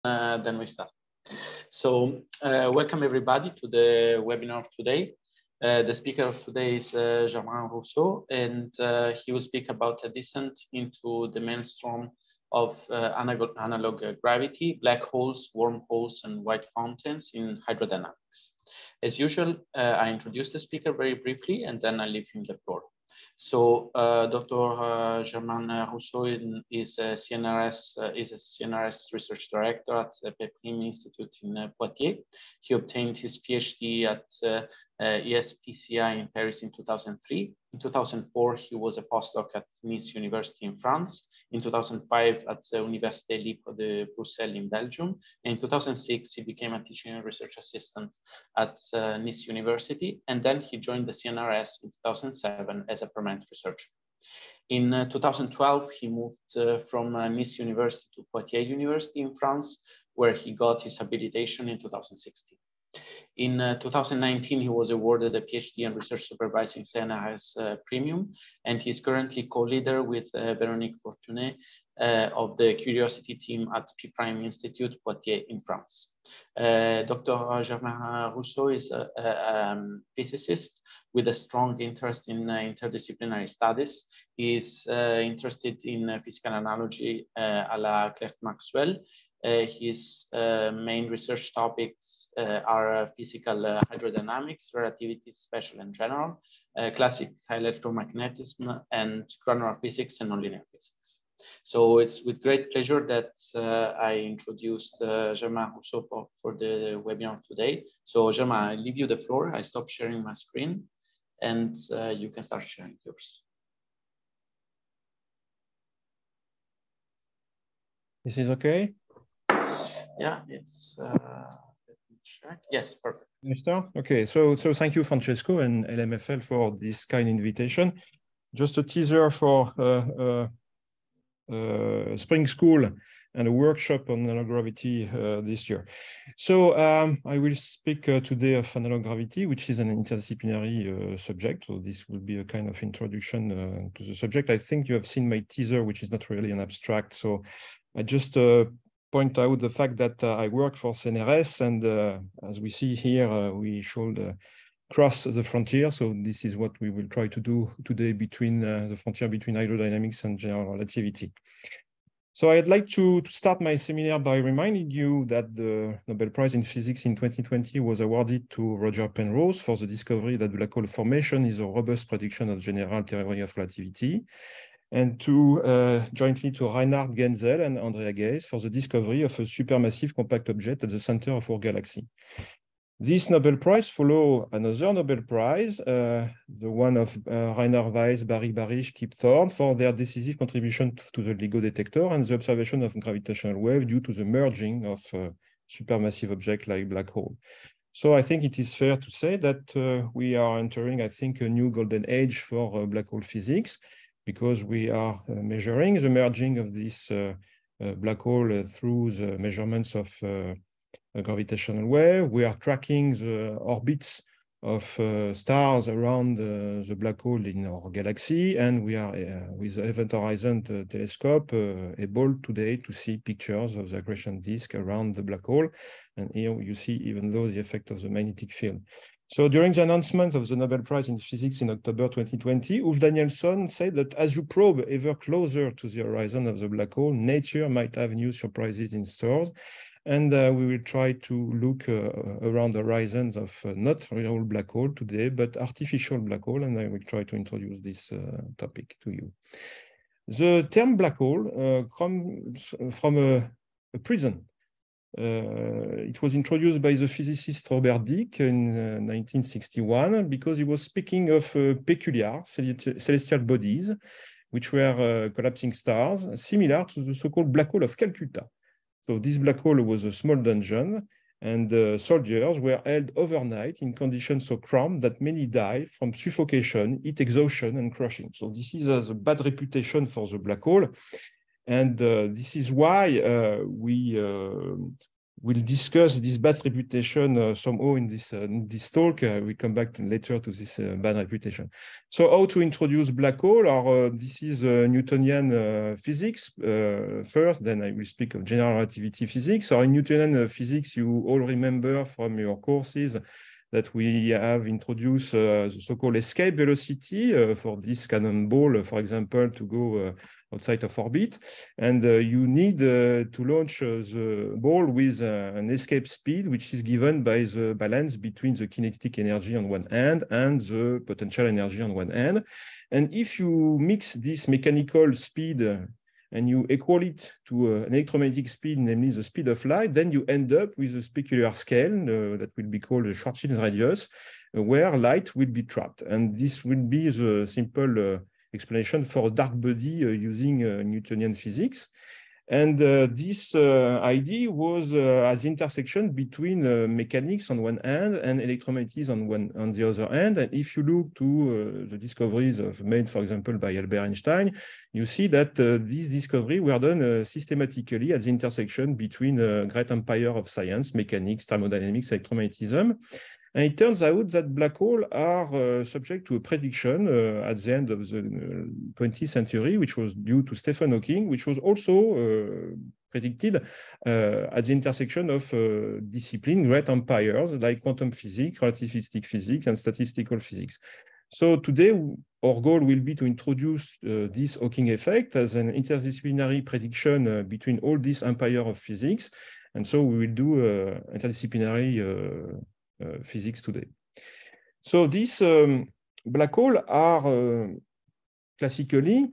Then we start. So welcome everybody to the webinar of today. The speaker of today is Germain Rousseau, and he will speak about a descent into the maelstrom of analog gravity, black holes, wormholes, and white fountains in hydrodynamics. As usual, I introduce the speaker very briefly, and then I leave him the floor. So Dr. Germain Rousseau is a CNRS research director at the Pépin Institute in Poitiers. He obtained his PhD at ESPCI in Paris in 2003. In 2004, he was a postdoc at Nice University in France. In 2005, at the Université Libre de Bruxelles in Belgium. And in 2006, he became a teaching and research assistant at Nice University. And then he joined the CNRS in 2007 as a permanent researcher. In 2012, he moved from Nice University to Poitiers University in France, where he got his habilitation in 2016. In 2019, he was awarded a PhD and research supervising CNRS Premium, and he's currently co-leader with Véronique Fortuné of the Curiosity team at P Prime Institute, Poitiers in France. Dr. Germain Rousseau is a physicist with a strong interest in interdisciplinary studies. He is interested in physical analogy a la Clerc-Maxwell. His main research topics are physical hydrodynamics, relativity, special and general, classic electromagnetism, and granular physics and nonlinear physics. So it's with great pleasure that I introduced Germain Rousseau for the webinar today. So Germain, I leave you the floor. I stop sharing my screen and you can start sharing yours. This is okay? Yeah, it's, let me check. Yes, perfect. Okay, so thank you, Francesco and LMFL for this kind invitation. Just a teaser for spring school and a workshop on analog gravity this year. So I will speak today of analog gravity, which is an interdisciplinary subject. So this will be a kind of introduction to the subject. I think you have seen my teaser, which is not really an abstract. So I just point out the fact that I work for CNRS, and as we see here, we should cross the frontier. So this is what we will try to do today between the frontier between hydrodynamics and general relativity. So I'd like to start my seminar by reminding you that the Nobel Prize in Physics in 2020 was awarded to Roger Penrose for the discovery that black hole formation is a robust prediction of general theory of relativity, and to jointly to Reinhard Genzel and Andrea Ghez for the discovery of a supermassive compact object at the center of our galaxy. This Nobel Prize follows another Nobel Prize, the one of Rainer Weiss, Barry Barish, Kip Thorne, for their decisive contribution to the LIGO detector and the observation of gravitational wave due to the merging of supermassive objects like black hole. So I think it is fair to say that we are entering, I think, a new golden age for black hole physics, because we are measuring the merging of this black hole through the measurements of a gravitational wave. We are tracking the orbits of stars around the black hole in our galaxy, and we are, with the Event Horizon telescope, able today to see pictures of the accretion disk around the black hole. And here you see even though the effect of the magnetic field. So during the announcement of the Nobel Prize in Physics in October 2020, Ulf Danielsson said that as you probe ever closer to the horizon of the black hole, nature might have new surprises in store. And we will try to look around the horizons of not real black hole today, but artificial black hole, and I will try to introduce this topic to you. The term black hole comes from a prison. It was introduced by the physicist Robert Dicke in 1961 because he was speaking of peculiar celestial bodies, which were collapsing stars, similar to the so-called black hole of Calcutta. So this black hole was a small dungeon, and soldiers were held overnight in conditions so cramped that many died from suffocation, heat exhaustion, and crushing. So this is a bad reputation for the black hole. And this is why we we'll discuss this bad reputation somehow in this talk. We'll come back later to this bad reputation. So how to introduce black hole? This is Newtonian physics first, then I will speak of general relativity physics. So in Newtonian physics, you all remember from your courses that we have introduced the so-called escape velocity for this cannonball, for example, to go outside of orbit. And you need to launch the ball with an escape speed, which is given by the balance between the kinetic energy on one hand and the potential energy on one hand. And if you mix this mechanical speed and you equal it to an electromagnetic speed, namely the speed of light, then you end up with a specular scale that will be called a Schwarzschild radius, where light will be trapped. And this will be the simple explanation for a dark body using Newtonian physics. And this idea was as intersection between mechanics on one hand and electromagnetics on the other hand. And if you look to the discoveries made, for example, by Albert Einstein, you see that these discoveries were done systematically at the intersection between great empire of science, mechanics, thermodynamics, electromagnetism. And it turns out that black holes are subject to a prediction at the end of the 20th century, which was due to Stephen Hawking, which was also predicted at the intersection of discipline, great empires like quantum physics, relativistic physics, and statistical physics. So today, our goal will be to introduce this Hawking effect as an interdisciplinary prediction between all these empires of physics. And so we will do interdisciplinary physics today. So these black holes are classically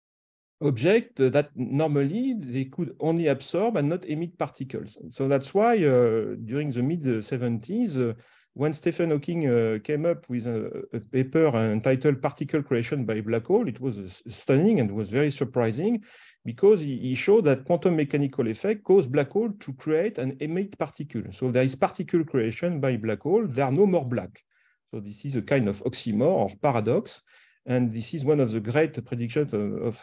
objects that normally they could only absorb and not emit particles. So that's why during the mid-70s, when Stephen Hawking came up with a paper entitled Particle Creation by Black Hole, it was stunning and was very surprising because he showed that quantum mechanical effect caused black hole to create and emit particles. So there is particle creation by black hole, there are no more black. So this is a kind of oxymoron or paradox. And this is one of the great predictions of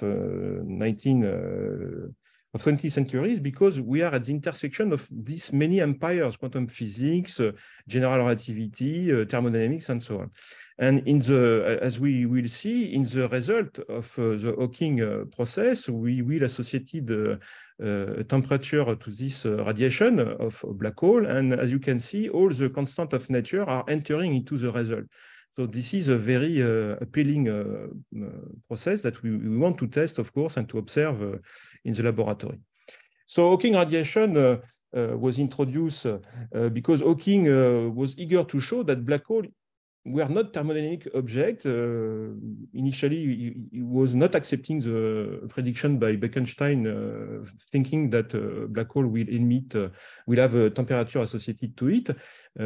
20th centuries, because we are at the intersection of these many empires, quantum physics, general relativity, thermodynamics, and so on. And as we will see, in the result of the Hawking process, we will associate the temperature to this radiation of a black hole. And as you can see, all the constants of nature are entering into the result. So this is a very appealing process that we want to test, of course, and to observe in the laboratory. So Hawking radiation was introduced because Hawking was eager to show that black holes were not thermodynamic objects. Initially, he was not accepting the prediction by Bekenstein, thinking that black hole will emit, will have a temperature associated to it.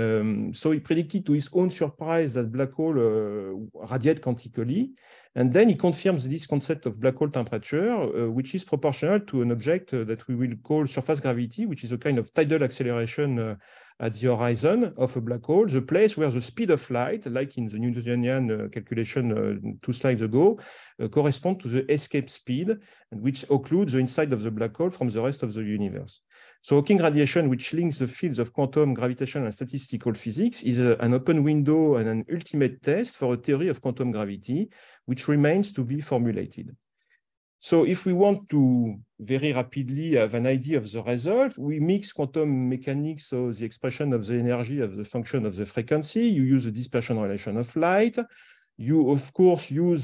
So he predicted to his own surprise that black hole radiate quantically. And then he confirms this concept of black hole temperature, which is proportional to an object that we will call surface gravity, which is a kind of tidal acceleration at the horizon of a black hole, the place where the speed of light, like in the Newtonian calculation 2 slides ago, correspond to the escape speed, which occludes the inside of the black hole from the rest of the universe. So Hawking radiation, which links the fields of quantum, gravitation, and statistical physics, is an open window and an ultimate test for a theory of quantum gravity, which remains to be formulated. So if we want to very rapidly have an idea of the result, we mix quantum mechanics, so the expression of the energy of the function of the frequency. You use the dispersion relation of light. You, of course, use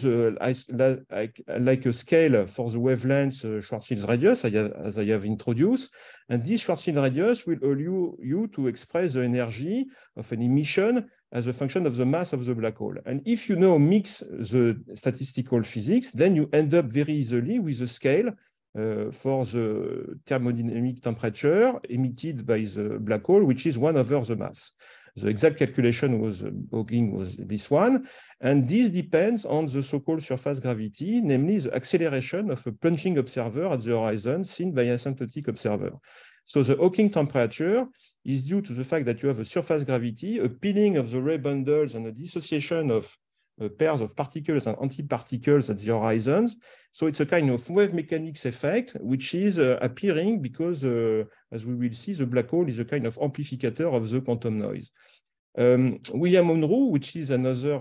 like a scale for the wavelength Schwarzschild radius, as I have introduced. And this Schwarzschild radius will allow you to express the energy of an emission as a function of the mass of the black hole. And if you now mix the statistical physics, then you end up very easily with a scale for the thermodynamic temperature emitted by the black hole, which is 1 over the mass. The exact calculation Hawking was this one. And this depends on the so-called surface gravity, namely the acceleration of a plunging observer at the horizon seen by an asymptotic observer. So the Hawking temperature is due to the fact that you have a surface gravity, a peeling of the ray bundles, and a dissociation of pairs of particles and antiparticles at the horizons. So it's a kind of wave mechanics effect, which is appearing because, as we will see, the black hole is a kind of amplificator of the quantum noise. William Unruh, which is another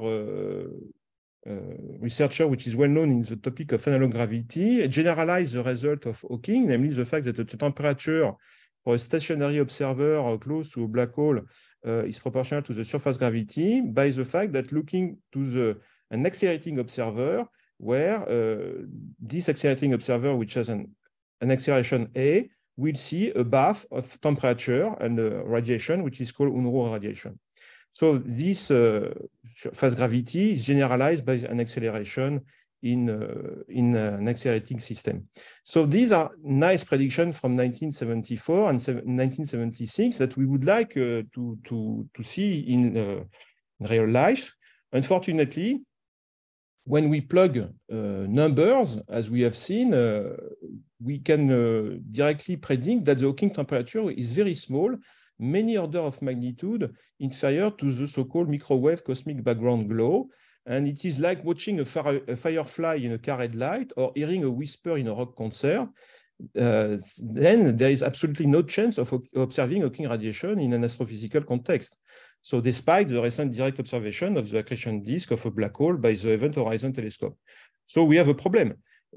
researcher which is well known in the topic of analog gravity, generalized the result of Hawking, namely the fact that the temperature for a stationary observer close to a black hole is proportional to the surface gravity by the fact that looking to an accelerating observer where this accelerating observer, which has an acceleration A, will see a bath of temperature and radiation, which is called Unruh radiation. So this surface gravity is generalized by an acceleration in an accelerating system. So these are nice predictions from 1974 and 1976 that we would like to see in real life. Unfortunately, when we plug numbers, as we have seen, we can directly predict that the Hawking temperature is very small, many orders of magnitude inferior to the so-called microwave cosmic background glow. And it is like watching a firefly in a car headlight or hearing a whisper in a rock concert. Then there is absolutely no chance of observing Hawking radiation in an astrophysical context. So despite the recent direct observation of the accretion disk of a black hole by the Event Horizon Telescope. So we have a problem.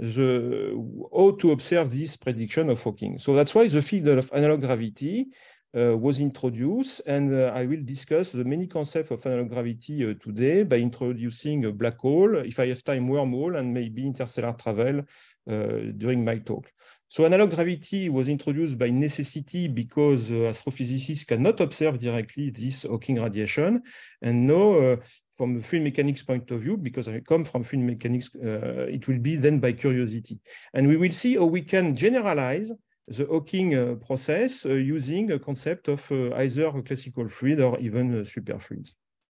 How to observe this prediction of Hawking. So that's why the field of analog gravity was introduced, and I will discuss the many concepts of analog gravity today by introducing a black hole, if I have time, wormhole, and maybe interstellar travel during my talk. So analog gravity was introduced by necessity because astrophysicists cannot observe directly this Hawking radiation, and now from the field mechanics point of view, because I come from field mechanics, it will be then by curiosity. And we will see how we can generalize the Hawking process using a concept of either a classical fluid or even superfluids.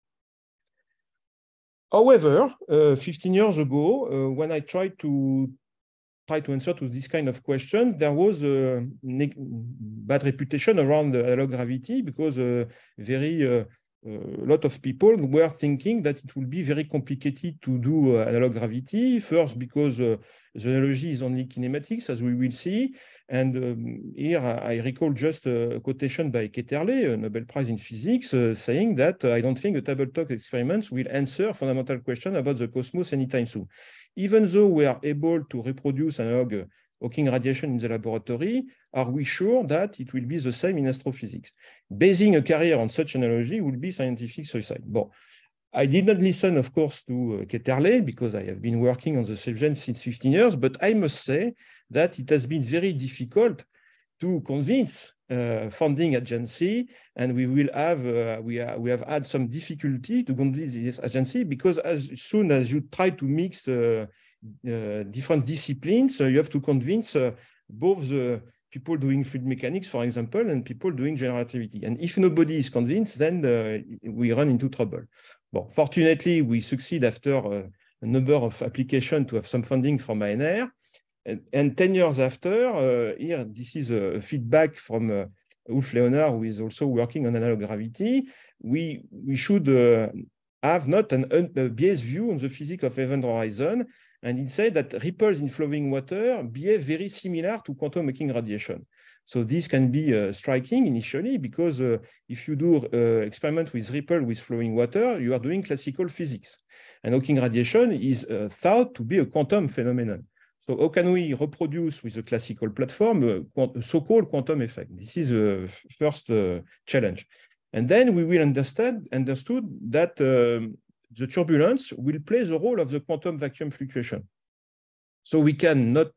However, 15 years ago, when I tried to answer to this kind of questions, there was a bad reputation around analog gravity because a lot of people were thinking that it will be very complicated to do analog gravity. First, because the analogy is only kinematics, as we will see. And here I recall just a quotation by Ketterle, a Nobel Prize in Physics, saying that I don't think the tabletop experiments will answer fundamental questions about the cosmos anytime soon. Even though we are able to reproduce analog Hawking radiation in the laboratory, are we sure that it will be the same in astrophysics? Basing a career on such analogy would be scientific suicide. Bon, I did not listen, of course, to Ketterle because I have been working on the subject since 15 years, but I must say that it has been very difficult to convince funding agency, and we have had some difficulty to convince this agency because as soon as you try to mix different disciplines, you have to convince both the people doing fluid mechanics, for example, and people doing general relativity. And if nobody is convinced, then we run into trouble. Well, fortunately, we succeed after a number of applications to have some funding from ANR. And 10 years after, here, this is a feedback from Ulf Leonard, who is also working on analog gravity. We should have not a biased view on the physics of event horizon. And it said that ripples in flowing water behave very similar to quantum Hawking radiation. So this can be striking initially because if you do experiment with ripple with flowing water, you are doing classical physics. And Hawking radiation is thought to be a quantum phenomenon. So how can we reproduce with a classical platform a so-called quantum effect? This is the first challenge. And then we will understood that the turbulence will play the role of the quantum vacuum fluctuation. So we can not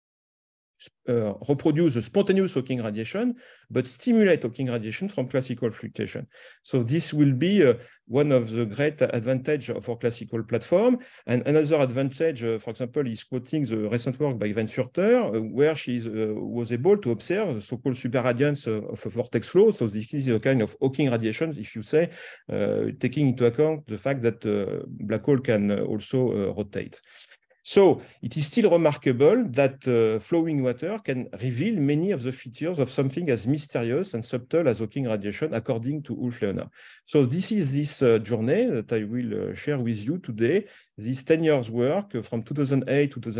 reproduce a spontaneous Hawking radiation, but stimulate Hawking radiation from classical fluctuation. So this will be one of the great advantages of our classical platform. And another advantage, for example, is quoting the recent work by Van Furter, where she was able to observe the so-called superradiance of a vortex flow. So this is a kind of Hawking radiation, if you say, taking into account the fact that black hole can also rotate. So it is still remarkable that flowing water can reveal many of the features of something as mysterious and subtle as Hawking radiation, according to Ulf Leonard. So this is this journey that I will share with you today, this 10 years work from 2008 to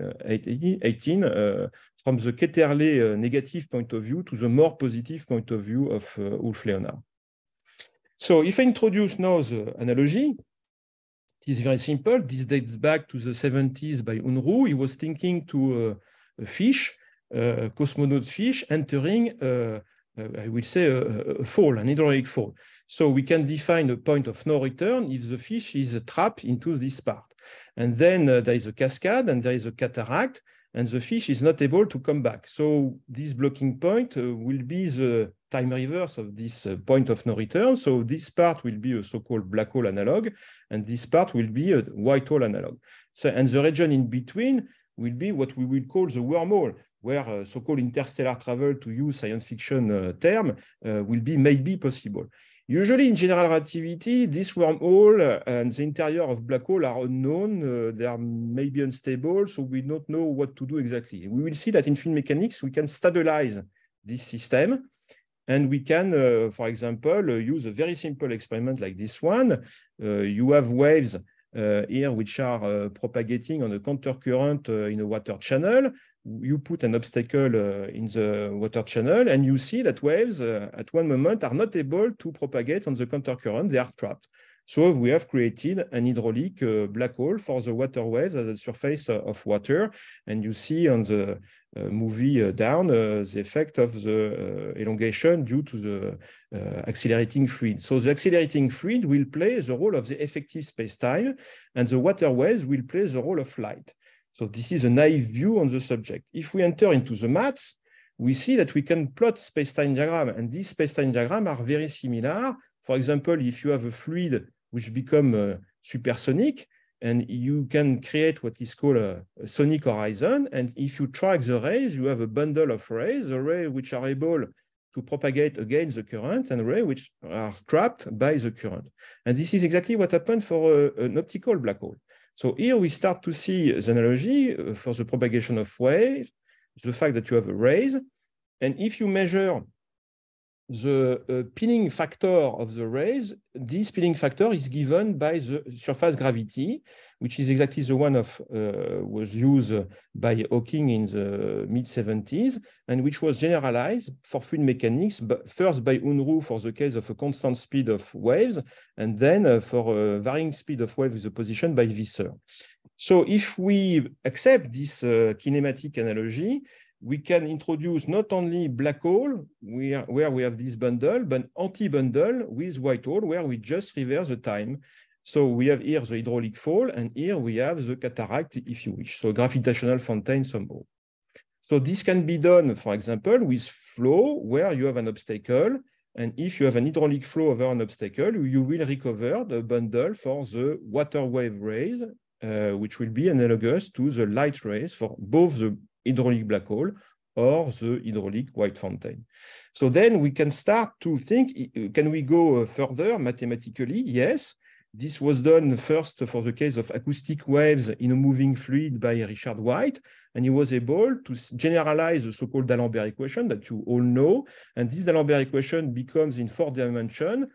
2018, from the Ketterle negative point of view to the more positive point of view of Ulf Leonard. So if I introduce now the analogy, it is very simple. This dates back to the 70s by Unruh. He was thinking to a fish, cosmonaut fish, entering, I will say, a fall, an hydraulic fall. So we can define a point of no return if the fish is trapped into this part. And then there is a cascade and there is a cataract, and the fish is not able to come back. So this blocking point will be the time reverse of this point of no return. So this part will be a so-called black hole analog, and this part will be a white hole analog. So, and the region in between will be what we will call the wormhole, where so-called interstellar travel, to use science fiction term, will be maybe possible. Usually in general relativity, this wormhole and the interior of black hole are unknown. They are maybe unstable, so we don't know what to do exactly. We will see that in field mechanics, we can stabilize this system. And we can, for example, use a very simple experiment like this one. You have waves here which are propagating on a countercurrent in a water channel. You put an obstacle in the water channel, and you see that waves at one moment are not able to propagate on the countercurrent. They are trapped. So we have created an hydraulic black hole for the water waves at the surface of water. And you see on the movie down the effect of the elongation due to the accelerating fluid. So the accelerating fluid will play the role of the effective spacetime, and the water waves will play the role of light. So this is a naive view on the subject. If we enter into the maths, we see that we can plot spacetime diagram, and these spacetime diagrams are very similar. For example, if you have a fluid which becomes supersonic, and you can create what is called a sonic horizon, and if you track the rays, you have a bundle of rays, the rays which are able to propagate against the current, and rays which are trapped by the current. And this is exactly what happened for an optical black hole. So here we start to see the analogy for the propagation of waves, the fact that you have rays, and if you measure the pinning factor of the rays, this pinning factor is given by the surface gravity, which is exactly the one of was used by Hawking in the mid-70s, and which was generalized for fluid mechanics, but first by Unruh for the case of a constant speed of waves, and then for a varying speed of waves with a position by Visser. So if we accept this kinematic analogy, we can introduce not only black hole, where we have this bundle, but anti-bundle with white hole, where we just reverse the time. So we have here the hydraulic fall, and here we have the cataract, if you wish. So gravitational fountain somehow. So this can be done, for example, with flow, where you have an obstacle. And if you have an hydraulic flow over an obstacle, you will recover the bundle for the water wave rays, which will be analogous to the light rays for both the hydraulic black hole or the hydraulic white fountain. So then we can start to think, can we go further mathematically? Yes. This was done first for the case of acoustic waves in a moving fluid by Richard White, and he was able to generalize the so-called D'Alembert equation that you all know. And this D'Alembert equation becomes in 4 dimensions,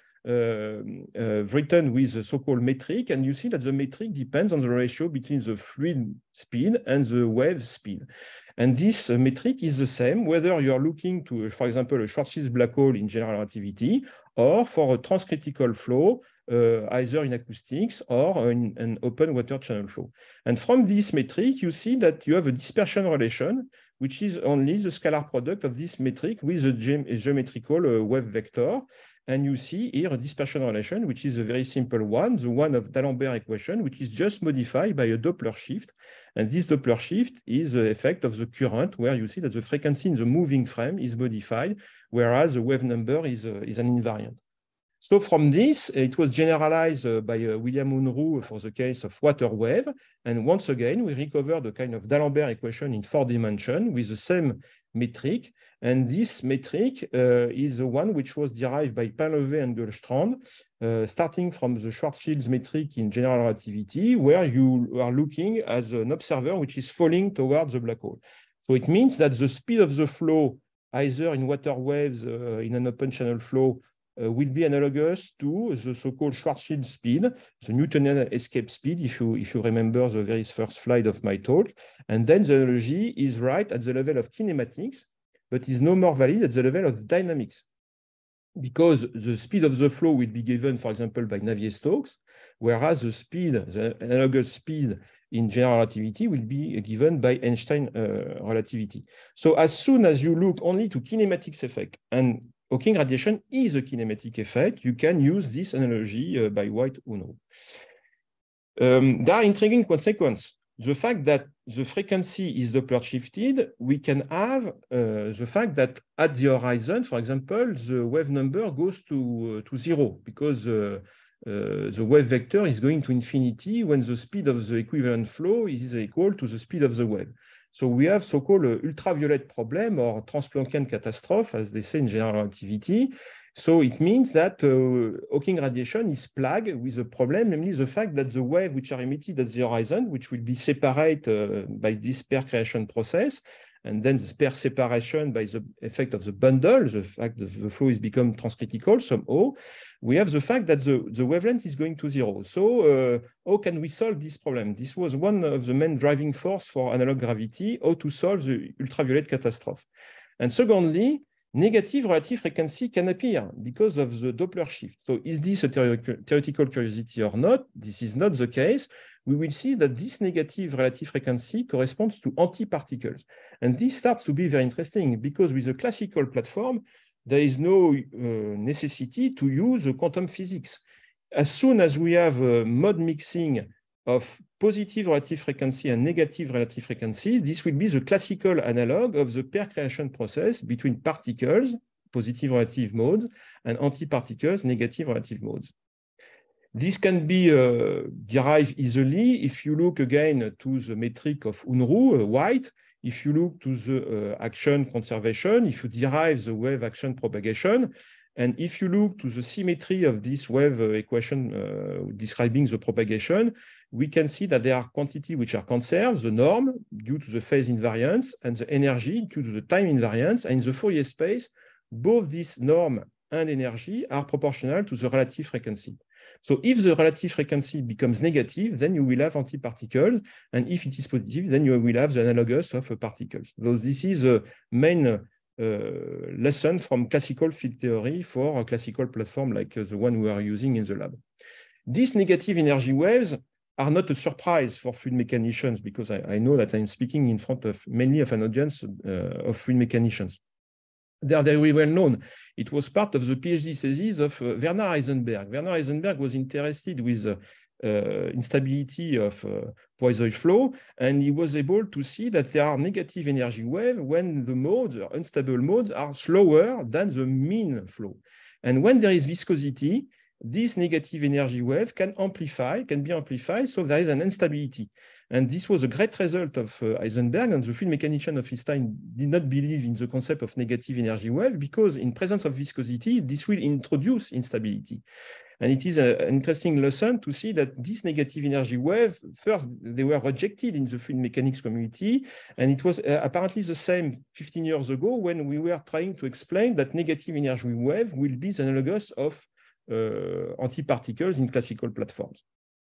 written with the so-called metric, and you see that the metric depends on the ratio between the fluid speed and the wave speed. And this metric is the same whether you are looking to, for example, a Schwarzschild black hole in general relativity, or for a transcritical flow, either in acoustics or in an open water channel flow. And from this metric, you see that you have a dispersion relation, which is only the scalar product of this metric with a geometrical wave vector. And you see here a dispersion relation, which is a very simple one, the one of D'Alembert equation, which is just modified by a Doppler shift. And this Doppler shift is the effect of the current, where you see that the frequency in the moving frame is modified, whereas the wave number is an invariant. So from this, it was generalized by William Unruh for the case of water wave. And once again, we recovered a kind of D'Alembert equation in 4 dimensions with the same metric. And this metric is the one which was derived by Painlevé and Goldstrand, starting from the Schwarzschild's metric in general relativity, where you are looking as an observer which is falling towards the black hole. So it means that the speed of the flow, either in water waves in an open channel flow, will be analogous to the so-called Schwarzschild speed, the Newtonian escape speed, if you remember the very first slide of my talk. And then the analogy is right at the level of kinematics, but is no more valid at the level of dynamics, because the speed of the flow will be given, for example, by Navier-Stokes, whereas the speed, the analogous speed in general relativity will be given by Einstein relativity. So as soon as you look only to kinematics effect, and Hawking radiation is a kinematic effect, you can use this analogy by White-Unruh. There are intriguing consequences. The fact that the frequency is Doppler shifted, we can have the fact that at the horizon, for example, the wave number goes to 0, because the wave vector is going to infinity when the speed of the equivalent flow is equal to the speed of the wave. So we have so-called ultraviolet problem, or Transplanckian catastrophe, as they say in general relativity. So it means that Hawking radiation is plagued with a problem, namely the fact that the waves which are emitted at the horizon, which will be separated by this pair creation process, and then the pair separation by the effect of the bundle, the fact that the flow is become transcritical somehow, we have the fact that the wavelength is going to 0. So how can we solve this problem? This was one of the main driving force for analog gravity, how to solve the ultraviolet catastrophe. And secondly, negative relative frequency can appear because of the Doppler shift. So is this a theoretical curiosity or not? This is not the case. We will see that this negative relative frequency corresponds to antiparticles. And this starts to be very interesting, because with a classical platform, there is no necessity to use quantum physics. As soon as we have a mode mixing of positive relative frequency and negative relative frequency, this will be the classical analog of the pair creation process between particles, positive relative modes, and antiparticles, negative relative modes. This can be derived easily if you look again to the metric of Unruh, White. If you look to the action conservation, if you derive the wave action propagation, and if you look to the symmetry of this wave equation describing the propagation, we can see that there are quantities which are conserved, the norm due to the phase invariance, and the energy due to the time invariance. And in the Fourier space, both this norm and energy are proportional to the relative frequency. So if the relative frequency becomes negative, then you will have antiparticles. And if it is positive, then you will have the analogous of particles. So this is a main lesson from classical field theory for a classical platform like the one we are using in the lab. These negative energy waves are not a surprise for fluid mechanicians, because I know that I'm speaking in front of mainly of an audience of fluid mechanicians. They are very well known. It was part of the PhD thesis of Werner Heisenberg. Werner Heisenberg was interested with instability of Poiseuille flow, and he was able to see that there are negative energy waves when the modes, or unstable modes, are slower than the mean flow. And when there is viscosity, this negative energy wave can be amplified, so there is an instability. And this was a great result of Heisenberg, and the field mechanician of his time did not believe in the concept of negative energy wave, because in presence of viscosity, this will introduce instability. And it is an interesting lesson to see that this negative energy wave, first, they were rejected in the field mechanics community, and it was apparently the same 15 years ago when we were trying to explain that negative energy wave will be the analogous of antiparticles in classical platforms.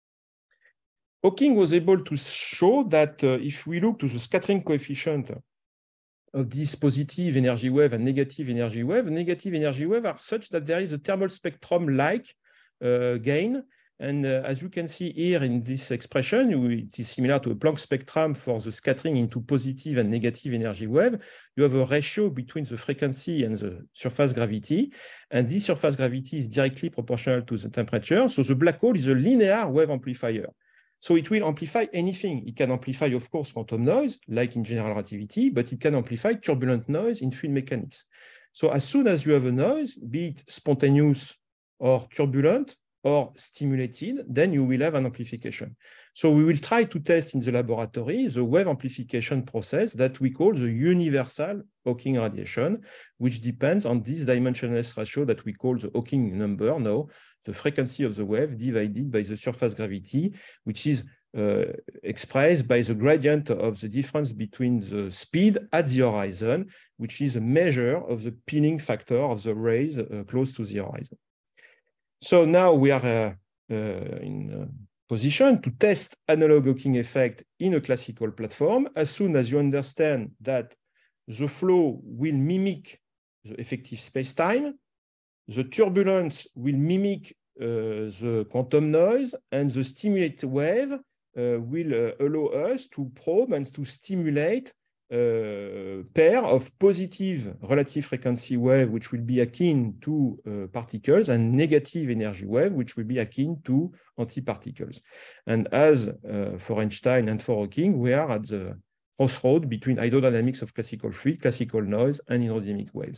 Hawking was able to show that if we look to the scattering coefficient of this positive energy wave and negative energy wave are such that there is a thermal spectrum-like gain. And as you can see here in this expression, it is similar to a Planck spectrum for the scattering into positive and negative energy wave. You have a ratio between the frequency and the surface gravity. And this surface gravity is directly proportional to the temperature. So the black hole is a linear wave amplifier. So it will amplify anything. It can amplify, of course, quantum noise, like in general relativity, but it can amplify turbulent noise in field mechanics. So as soon as you have a noise, be it spontaneous or turbulent, or stimulated, then you will have an amplification. So we will try to test in the laboratory the wave amplification process that we call the universal Hawking radiation, which depends on this dimensionless ratio that we call the Hawking number now, the frequency of the wave divided by the surface gravity, which is expressed by the gradient of the difference between the speed at the horizon, which is a measure of the pinning factor of the rays close to the horizon. So now we are in position to test analog Hawking effect in a classical platform. As soon as you understand that the flow will mimic the effective space-time, the turbulence will mimic the quantum noise, and the stimulated wave will allow us to probe and to stimulate a pair of positive relative frequency wave, which will be akin to particles, and negative energy wave, which will be akin to antiparticles. And as for Einstein and for Hawking, we are at the crossroad between hydrodynamics of classical fluid, classical noise, and hydrodynamic waves.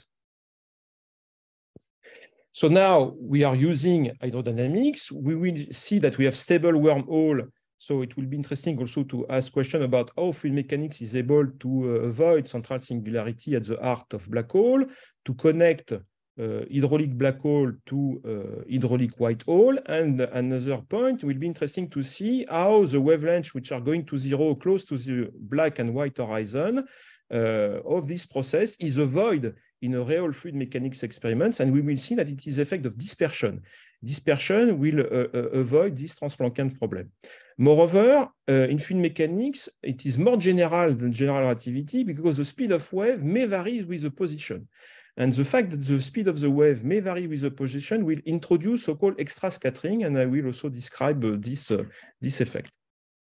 So now we are using hydrodynamics. We will see that we have stable wormhole. So it will be interesting also to ask questions about how fluid mechanics is able to avoid central singularity at the heart of black hole, to connect hydraulic black hole to hydraulic white hole. And another point will be interesting to see how the wavelengths which are going to zero close to the black and white horizon of this process is avoided in a real fluid mechanics experiments, and we will see that it is effect of dispersion. Dispersion will avoid this Transplanckian problem. Moreover, in fluid mechanics, it is more general than general relativity because the speed of wave may vary with the position. And the fact that the speed of the wave may vary with the position will introduce so-called extra scattering, and I will also describe this effect.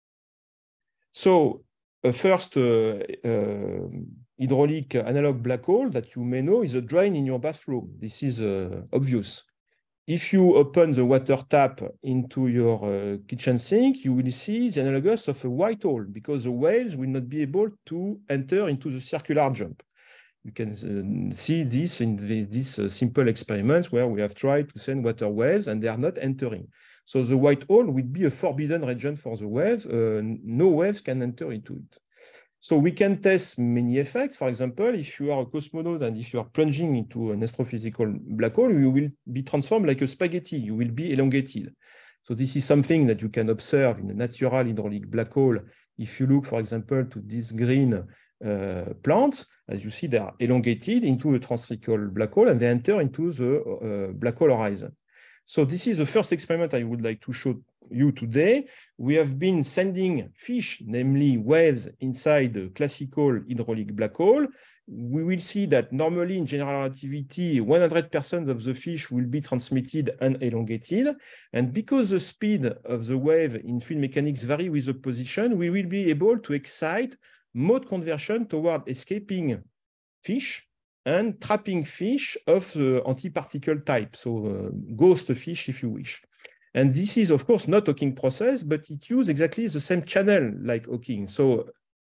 So, first hydraulic analog black hole that you may know is a drain in your bathroom. This is obvious. If you open the water tap into your kitchen sink, you will see the analogous of a white hole because the waves will not be able to enter into the circular jump. You can see this in these simple experiments where we have tried to send water waves and they are not entering. So the white hole will be a forbidden region for the wave. No waves can enter into it. So we can test many effects. For example, if you are a cosmonaut and if you are plunging into an astrophysical black hole, you will be transformed like a spaghetti. You will be elongated. So this is something that you can observe in a natural hydraulic black hole. If you look, for example, to these green plants, as you see, they are elongated into a transcritical black hole and they enter into the black hole horizon. So this is the first experiment I would like to show you today. We have been sending fish, namely waves, inside the classical hydraulic black hole. We will see that normally in general relativity, 100% of the fish will be transmitted and elongated. And because the speed of the wave in fluid mechanics vary with the position, we will be able to excite mode conversion toward escaping fish and trapping fish of antiparticle type, so ghost fish if you wish. And this is, of course, not Hawking process, but it uses exactly the same channel like Hawking. So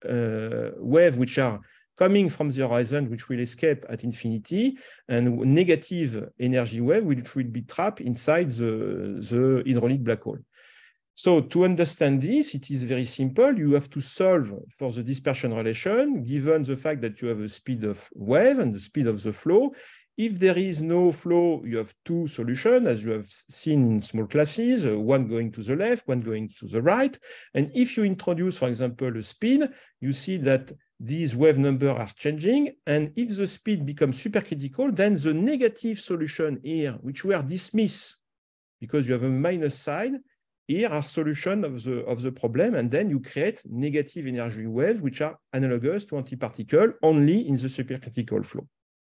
waves which are coming from the horizon, which will escape at infinity, and negative energy wave, which will be trapped inside the hydraulic black hole. So to understand this, it is very simple. You have to solve for the dispersion relation, given the fact that you have a speed of wave and the speed of the flow. If there is no flow, you have two solutions, as you have seen in small classes, one going to the left, one going to the right. And if you introduce, for example, a speed, you see that these wave numbers are changing. And if the speed becomes supercritical, then the negative solution here, which were dismissed because you have a minus sign, here are solutions of the problem, and then you create negative energy waves, which are analogous to antiparticle only in the supercritical flow.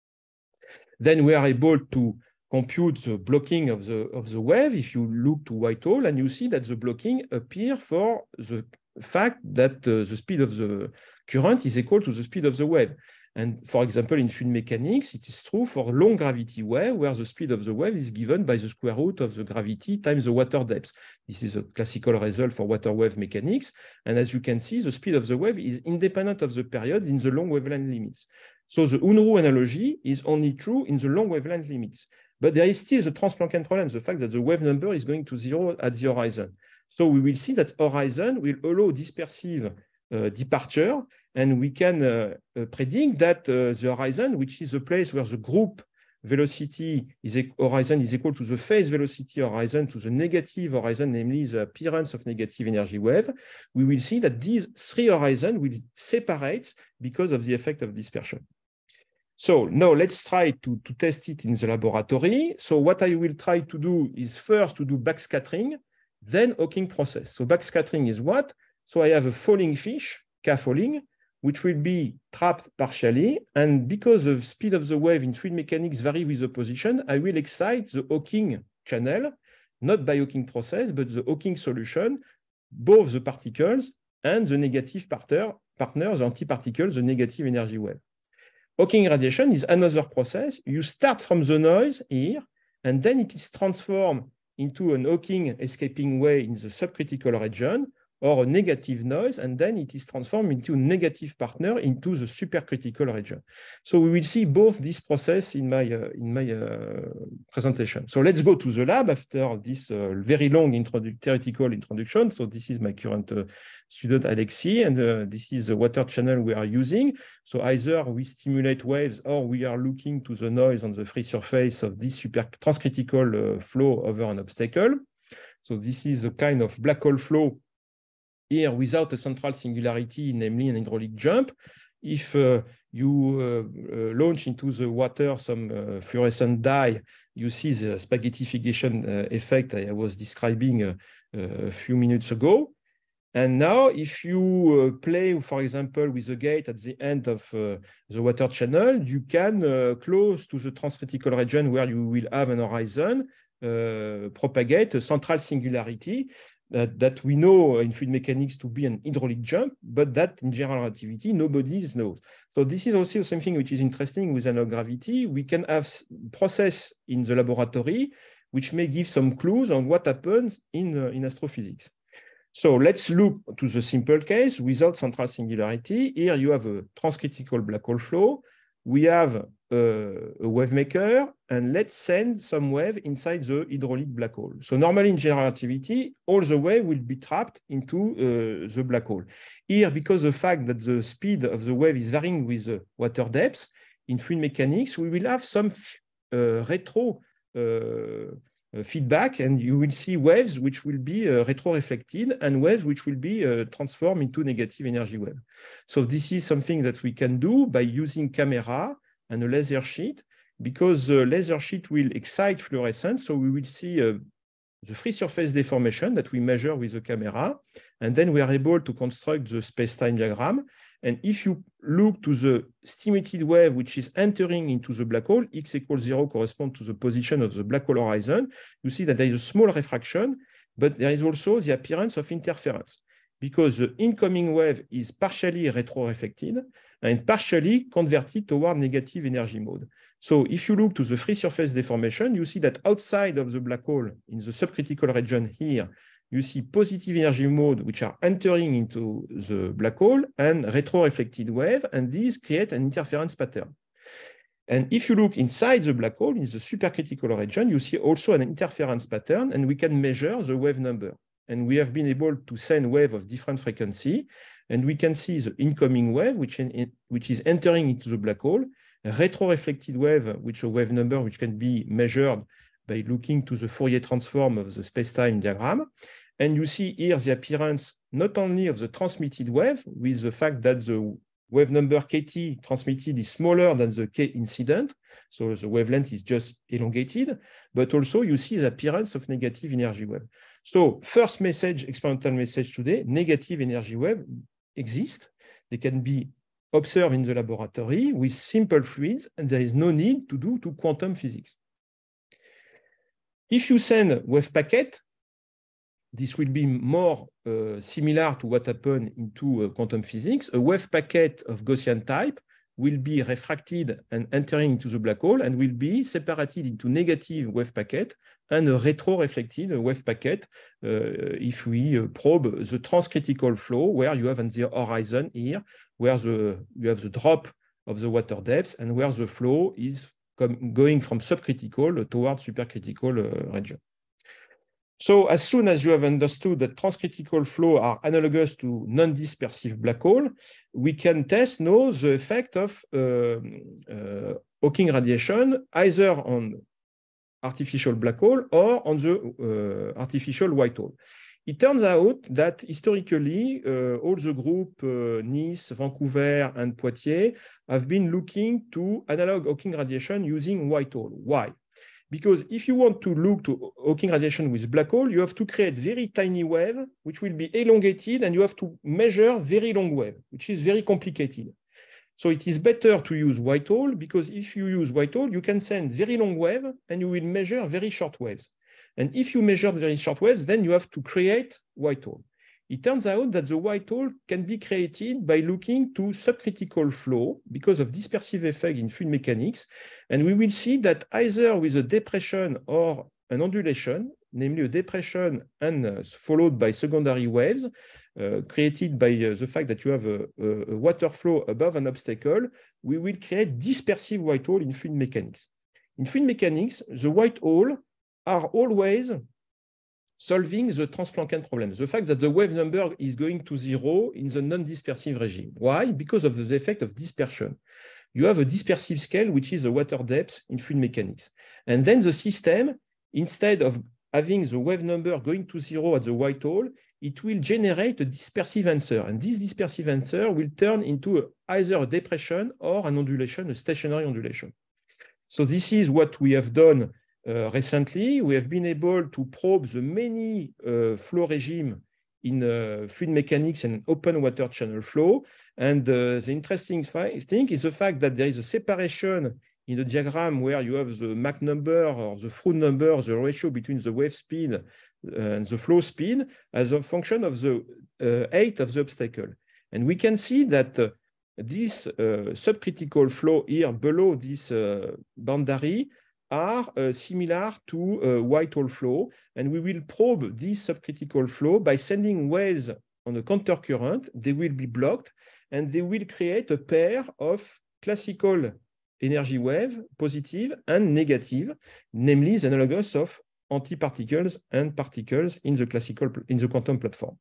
Then we are able to compute the blocking of the wave if you look to white hole, and you see that the blocking appears for the fact that the speed of the current is equal to the speed of the wave. And for example, in fluid mechanics, it is true for long gravity wave, where the speed of the wave is given by the square root of the gravity times the water depth. This is a classical result for water wave mechanics. And as you can see, the speed of the wave is independent of the period in the long wavelength limits. So the Unruh analogy is only true in the long wavelength limits. But there is still the Transplanckian problem, the fact that the wave number is going to zero at the horizon. So we will see that horizon will allow dispersive departure. And we can predict that the horizon, which is the place where the group velocity horizon is equal to the phase velocity horizon to the negative horizon, namely the appearance of negative energy wave, we will see that these three horizons will separate because of the effect of dispersion. So now let's try to test it in the laboratory. So what I will try to do is first to do backscattering, then Hawking process. So backscattering is what? So I have a falling fish, K falling, which will be trapped partially. And because the speed of the wave in fluid mechanics vary with the position, I will excite the Hawking channel, not by Hawking process, but the Hawking solution, both the particles and the negative partner, the antiparticles, the negative energy wave. Hawking radiation is another process. You start from the noise here, and then it is transformed into an Hawking escaping wave in the subcritical region, or a negative noise, and then it is transformed into a negative partner into the supercritical region. So we will see both this process in my presentation. So let's go to the lab after this very long theoretical introduction. So this is my current student, Alexi, and this is the water channel we are using. So either we stimulate waves or we are looking to the noise on the free surface of this transcritical flow over an obstacle. So this is a kind of black hole flow here without a central singularity, namely an hydraulic jump. If you launch into the water some fluorescent dye, you see the spaghettification effect I was describing a few minutes ago. And now, if you play, for example, with a gate at the end of the water channel, you can close to the transcritical region where you will have an horizon, propagate a central singularity that we know in fluid mechanics to be an hydraulic jump, but that in general relativity, nobody knows. So this is also something which is interesting with analog gravity. We can have process in the laboratory which may give some clues on what happens in astrophysics. So let's look to the simple case without central singularity. Here you have a transcritical black hole flow. We have a wave maker, and let's send some wave inside the hydraulic black hole. So normally in general relativity, all the wave will be trapped into the black hole. Here, because of the fact that the speed of the wave is varying with the water depth, in fluid mechanics, we will have some retro feedback, and you will see waves which will be retro-reflected and waves which will be transformed into negative energy wave. So this is something that we can do by using camera and a laser sheet, because the laser sheet will excite fluorescence, so we will see the free surface deformation that we measure with the camera, and then we are able to construct the space-time diagram. And if you look to the stimulated wave which is entering into the black hole, x equals 0 corresponds to the position of the black hole horizon, you see that there is a small refraction, but there is also the appearance of interference, because the incoming wave is partially retro-reflected and partially converted toward negative energy mode. So if you look to the free surface deformation, you see that outside of the black hole, in the subcritical region here, you see positive energy mode which are entering into the black hole and retro-reflected wave, and these create an interference pattern. And if you look inside the black hole, in the supercritical region, you see also an interference pattern, and we can measure the wave number. And we have been able to send wave of different frequency, and we can see the incoming wave, which is entering into the black hole, a retro-reflected wave, which a wave number which can be measured by looking to the Fourier transform of the space-time diagram. And you see here the appearance not only of the transmitted wave, with the fact that the wave number KT transmitted is smaller than the K incident, so the wavelength is just elongated, but also you see the appearance of negative energy wave. So first message, experimental message today, negative energy wave exist. They can be observed in the laboratory with simple fluids, and there is no need to do to quantum physics. If you send wave packet, this will be more similar to what happened into quantum physics. A wave packet of Gaussian type will be refracted and entering into the black hole and will be separated into negative wave packet and a retro-reflected wave packet if we probe the transcritical flow, where you have on the horizon here, where you have the drop of the water depth and where the flow is going from subcritical towards supercritical region. So as soon as you have understood that transcritical flow are analogous to non-dispersive black hole, we can test now the effect of Hawking radiation either on artificial black hole or on the artificial white hole. It turns out that historically, all the group Nice, Vancouver, and Poitiers have been looking to analog Hawking radiation using white hole. Why? Because if you want to look to Hawking radiation with black hole, you have to create very tiny wave, which will be elongated, and you have to measure very long wave, which is very complicated. So it is better to use white hole, because if you use white hole, you can send very long wave, and you will measure very short waves. And if you measure very short waves, then you have to create white hole. It turns out that the white hole can be created by looking to subcritical flow because of dispersive effect in fluid mechanics. And we will see that either with a depression or an ondulation, namely a depression and followed by secondary waves created by the fact that you have a water flow above an obstacle, we will create dispersive white hole in fluid mechanics. In fluid mechanics, the white hole are always solving the Trans-Planckian problem, the fact that the wave number is going to 0 in the non-dispersive regime. Why? Because of the effect of dispersion. You have a dispersive scale, which is the water depth in fluid mechanics. And then the system, instead of having the wave number going to 0 at the white hole, it will generate a dispersive answer. And this dispersive answer will turn into either a depression or an ondulation, a stationary ondulation. So this is what we have done recently. We have been able to probe the many flow regime in fluid mechanics and open water channel flow. And the interesting thing is the fact that there is a separation in the diagram where you have the Mach number or the Froude number, the ratio between the wave speed and the flow speed as a function of the height of the obstacle. And we can see that this subcritical flow here below this boundary are similar to white hole flow, and we will probe this subcritical flow by sending waves on a countercurrent. They will be blocked, and they will create a pair of classical energy wave, positive and negative, namely the analogous of antiparticles and particles in the quantum platform.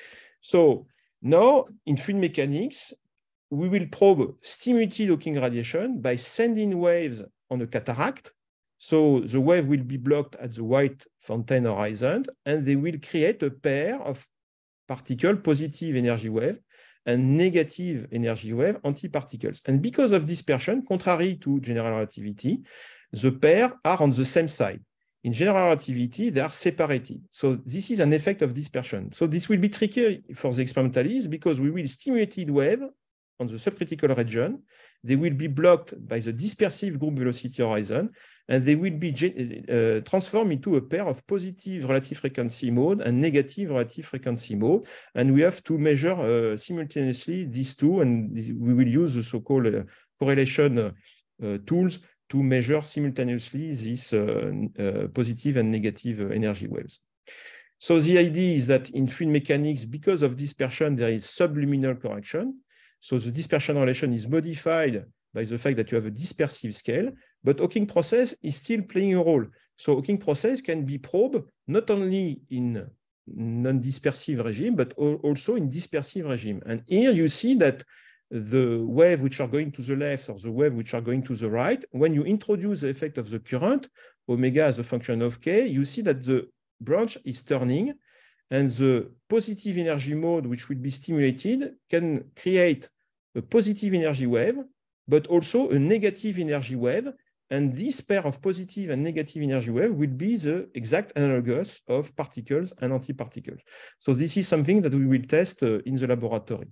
So now in fluid mechanics, we will probe stimulated Hawking radiation by sending waves on a cataract. So the wave will be blocked at the white fountain horizon, and they will create a pair of particle positive energy wave and negative energy wave antiparticles. And because of dispersion, contrary to general relativity, the pair are on the same side. In general relativity, they are separated. So this is an effect of dispersion. So this will be tricky for the experimentalists because we will stimulated wave on the subcritical region. They will be blocked by the dispersive group velocity horizon, and they will be transformed into a pair of positive relative frequency mode and negative relative frequency mode. And we have to measure simultaneously these two, and we will use the so-called correlation tools to measure simultaneously these positive and negative energy waves. So the idea is that in fluid mechanics, because of dispersion, there is subluminal correction. So the dispersion relation is modified by the fact that you have a dispersive scale, but Hawking process is still playing a role. So Hawking process can be probed not only in non-dispersive regime, but also in dispersive regime. And here you see that the wave which are going to the left or the wave which are going to the right, when you introduce the effect of the current, omega as a function of k, you see that the branch is turning, and the positive energy mode which will be stimulated can create a positive energy wave, but also a negative energy wave. And this pair of positive and negative energy wave will be the exact analogous of particles and antiparticles. So this is something that we will test in the laboratory.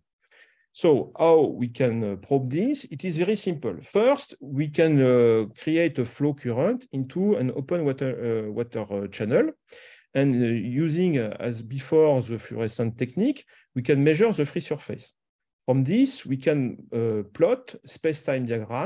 So how we can probe this? It is very simple. First, we can create a flow current into an open water channel. And using, as before, the fluorescent technique, we can measure the free surface. From this, we can plot space-time diagram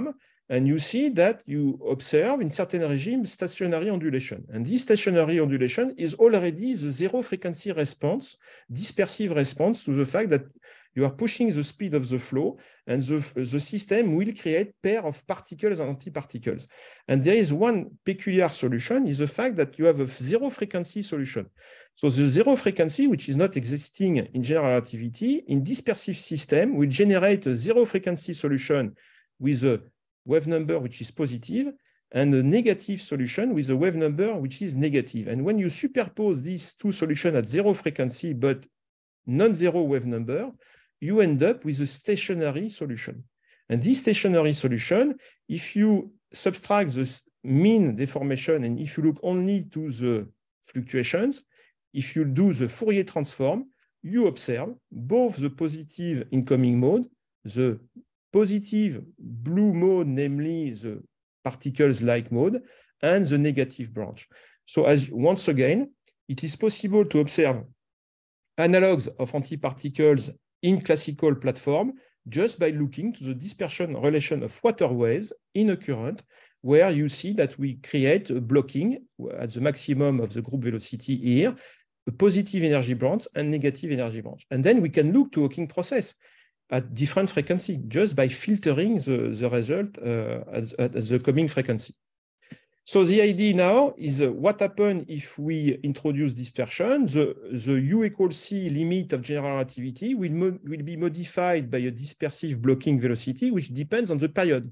And you see that you observe in certain regime stationary ondulation. And this stationary ondulation is already the zero frequency response, dispersive response to the fact that you are pushing the speed of the flow, and the system will create pair of particles and antiparticles. And there is one peculiar solution, is the fact that you have a zero frequency solution. So the zero frequency, which is not existing in general relativity, in dispersive system will generate a zero frequency solution with a wave number which is positive, and a negative solution with a wave number which is negative. And when you superpose these two solutions at zero frequency but non-zero wave number, you end up with a stationary solution. And this stationary solution, if you subtract the mean deformation and if you look only to the fluctuations, if you do the Fourier transform, you observe both the positive incoming mode, the positive blue mode, namely the particles-like mode, and the negative branch. So as once again, it is possible to observe analogs of antiparticles in classical platform just by looking to the dispersion relation of water waves in a current, where you see that we create a blocking at the maximum of the group velocity here, a positive energy branch and negative energy branch. And then we can look to Hawking process at different frequency just by filtering the result at the coming frequency. So the idea now is what happens if we introduce dispersion. The U equals C limit of general relativity will be modified by a dispersive blocking velocity, which depends on the period.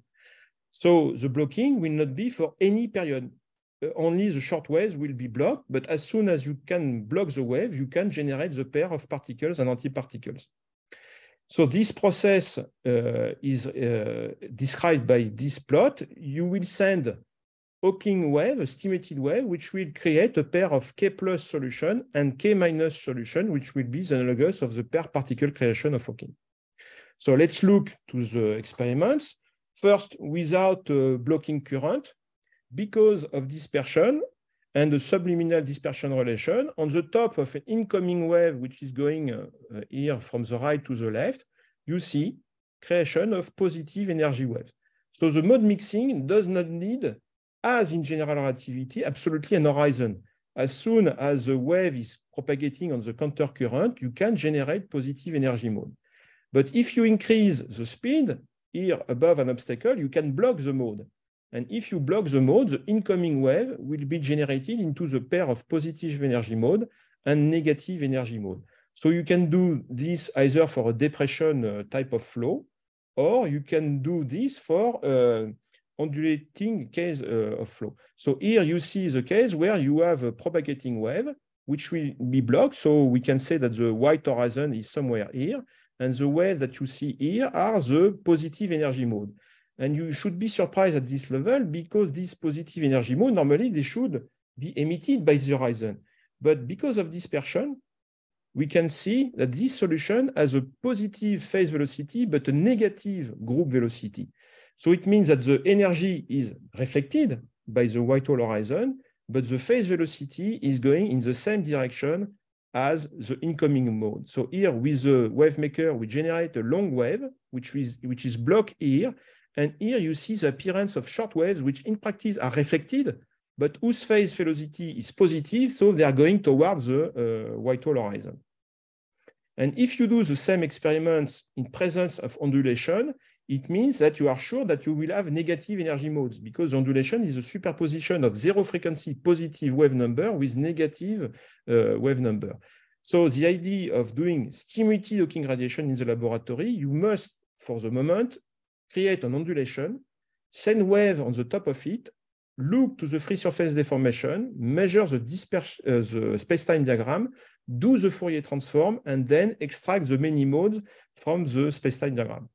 So the blocking will not be for any period. Only the short waves will be blocked, but as soon as you can block the wave, you can generate the pair of particles and antiparticles. So this process is described by this plot. You will send Hawking wave, a stimulated wave, which will create a pair of K plus solution and K minus solution, which will be the analogous of the pair particle creation of Hawking. So let's look to the experiments. First, without blocking current, because of dispersion and the subliminal dispersion relation, on the top of an incoming wave, which is going here from the right to the left, you see creation of positive energy waves. So the mode mixing does not need, as in general relativity, absolutely an horizon. As soon as the wave is propagating on the counter current, you can generate positive energy mode. But if you increase the speed here above an obstacle, you can block the mode. And if you block the mode, the incoming wave will be generated into the pair of positive energy mode and negative energy mode. So you can do this either for a depression type of flow, or you can do this for ondulating case of flow. So here you see the case where you have a propagating wave, which will be blocked. So we can say that the white horizon is somewhere here, and the waves that you see here are the positive energy mode. And you should be surprised at this level, because this positive energy mode, normally they should be emitted by the horizon. But because of dispersion, we can see that this solution has a positive phase velocity, but a negative group velocity. So it means that the energy is reflected by the white hole horizon, but the phase velocity is going in the same direction as the incoming mode. So here with the wave maker, we generate a long wave, which is blocked here. And here you see the appearance of short waves, which in practice are reflected, but whose phase velocity is positive, so they are going towards the white hole horizon. And if you do the same experiments in presence of ondulation, it means that you are sure that you will have negative energy modes, because ondulation is a superposition of zero frequency positive wave number with negative wave number. So the idea of doing stimulated Hawking radiation in the laboratory, you must, for the moment, create an ondulation, send wave on the top of it, look to the free surface deformation, measure the space-time diagram, do the Fourier transform, and then extract the many modes from the space-time diagram.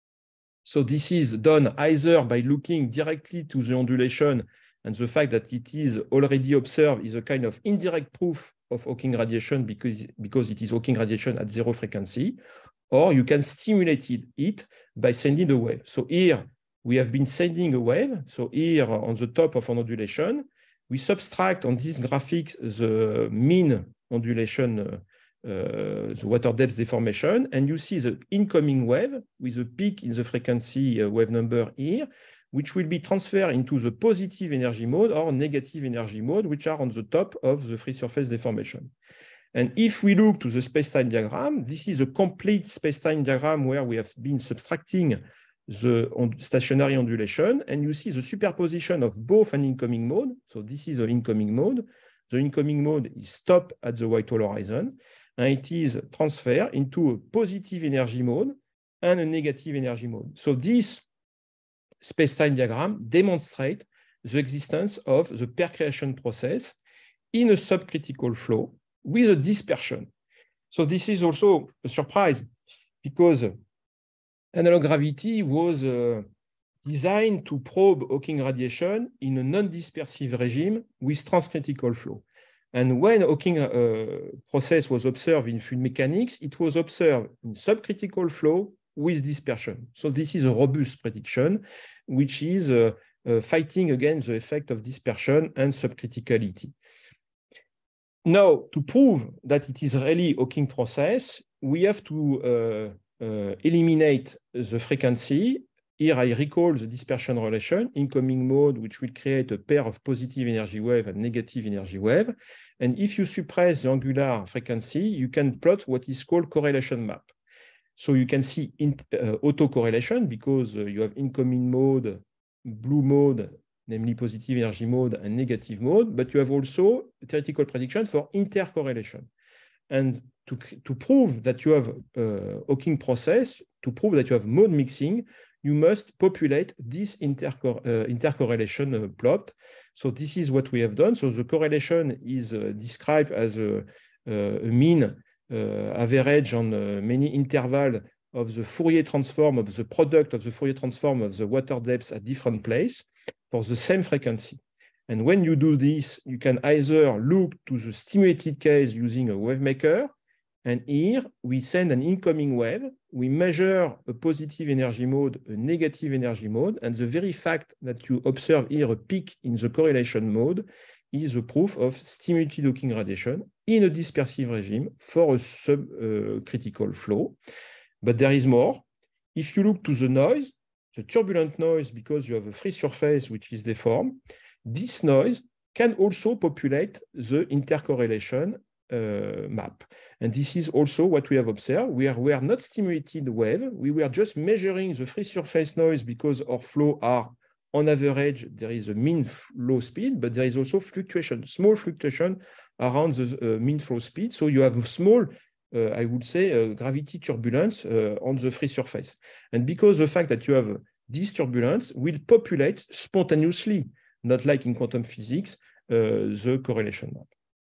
So this is done either by looking directly to the ondulation, and the fact that it is already observed is a kind of indirect proof of Hawking radiation because it is Hawking radiation at zero frequency, or you can stimulate it by sending a wave. So here we have been sending a wave. So here on the top of an ondulation, we subtract on this graphic the mean ondulation, the water depth deformation, and you see the incoming wave with a peak in the frequency wave number here. which will be transferred into the positive energy mode or negative energy mode, which are on the top of the free surface deformation. And if we look to the space-time diagram, this is a complete space-time diagram where we have been subtracting the stationary ondulation, and you see the superposition of both an incoming mode. So this is the incoming mode. The incoming mode is stopped at the white-hole horizon, and it is transferred into a positive energy mode and a negative energy mode. So this space-time diagram demonstrates the existence of the percreation process in a subcritical flow with a dispersion. So this is also a surprise because analog gravity was designed to probe Hawking radiation in a non-dispersive regime with transcritical flow. And when Hawking process was observed in fluid mechanics, it was observed in subcritical flow with dispersion. So this is a robust prediction, which is fighting against the effect of dispersion and subcriticality. Now, to prove that it is really Hawking process, we have to eliminate the frequency. Here I recall the dispersion relation, incoming mode, which will create a pair of positive energy wave and negative energy wave. And if you suppress the angular frequency, you can plot what is called correlation map. So you can see autocorrelation because you have incoming mode, blue mode, namely positive energy mode and negative mode, but you have also theoretical prediction for intercorrelation. And to prove that you have Hawking process, to prove that you have mode mixing, you must populate this intercorrelation plot. So this is what we have done. So the correlation is described as a mean average on many intervals of the Fourier transform of the product of the Fourier transform of the water depths at different places for the same frequency. And when you do this, you can either look to the stimulated case using a wave maker, and here we send an incoming wave, we measure a positive energy mode, a negative energy mode, and the very fact that you observe here a peak in the correlation mode is a proof of stimulated Hawking radiation in a dispersive regime for a subcritical flow. But there is more. If you look to the noise, the turbulent noise, because you have a free surface which is deformed, this noise can also populate the intercorrelation map. And this is also what we have observed. We were not stimulated wave. We were just measuring the free surface noise because our flow are, on average, there is a mean flow speed, but there is also fluctuation, small fluctuation around the mean flow speed. So you have a small, I would say, gravity turbulence on the free surface. And because the fact that you have this turbulence will populate spontaneously, not like in quantum physics, the correlation map.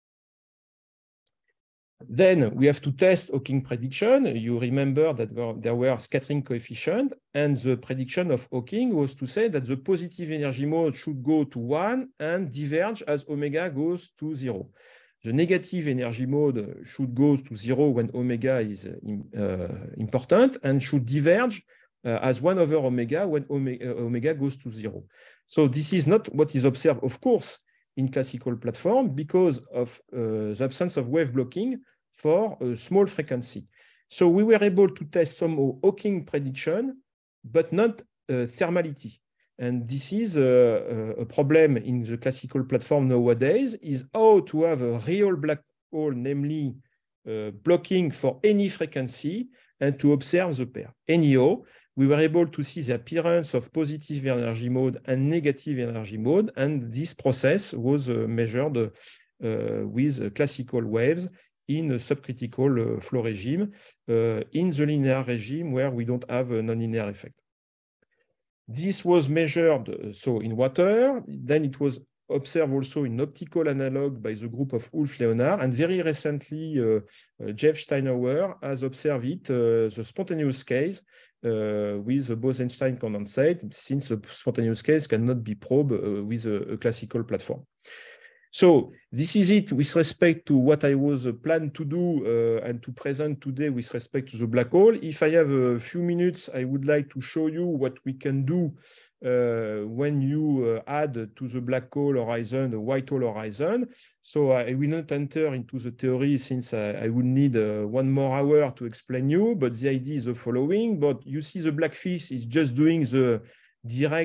Then we have to test Hawking prediction. You remember that there were scattering coefficients, and the prediction of Hawking was to say that the positive energy mode should go to 1 and diverge as omega goes to 0. The negative energy mode should go to 0 when omega is important and should diverge as 1 over omega when omega goes to 0. So this is not what is observed, of course, in classical platform because of the absence of wave blocking for a small frequency. So we were able to test some Hawking prediction, but not thermality. And this is a problem in the classical platform nowadays, is how to have a real black hole, namely blocking for any frequency, and to observe the pair. Anyhow, we were able to see the appearance of positive energy mode and negative energy mode, and this process was measured with classical waves in a subcritical flow regime, in the linear regime where we don't have a nonlinear effect. This was measured so in water, then it was observed also in optical analog by the group of Ulf-Leonard, and very recently Jeff Steinhauer has observed it, the spontaneous case with a Bose-Einstein condensate, since a spontaneous case cannot be probed with a classical platform. So this is it with respect to what I was planned to do and to present today with respect to the black hole. If I have a few minutes, I would like to show you what we can do when you add to the black hole horizon a white hole horizon. So I will not enter into the theory since I would need 1 more hour to explain you, but the idea is the following. But you see the black fish is just doing the direct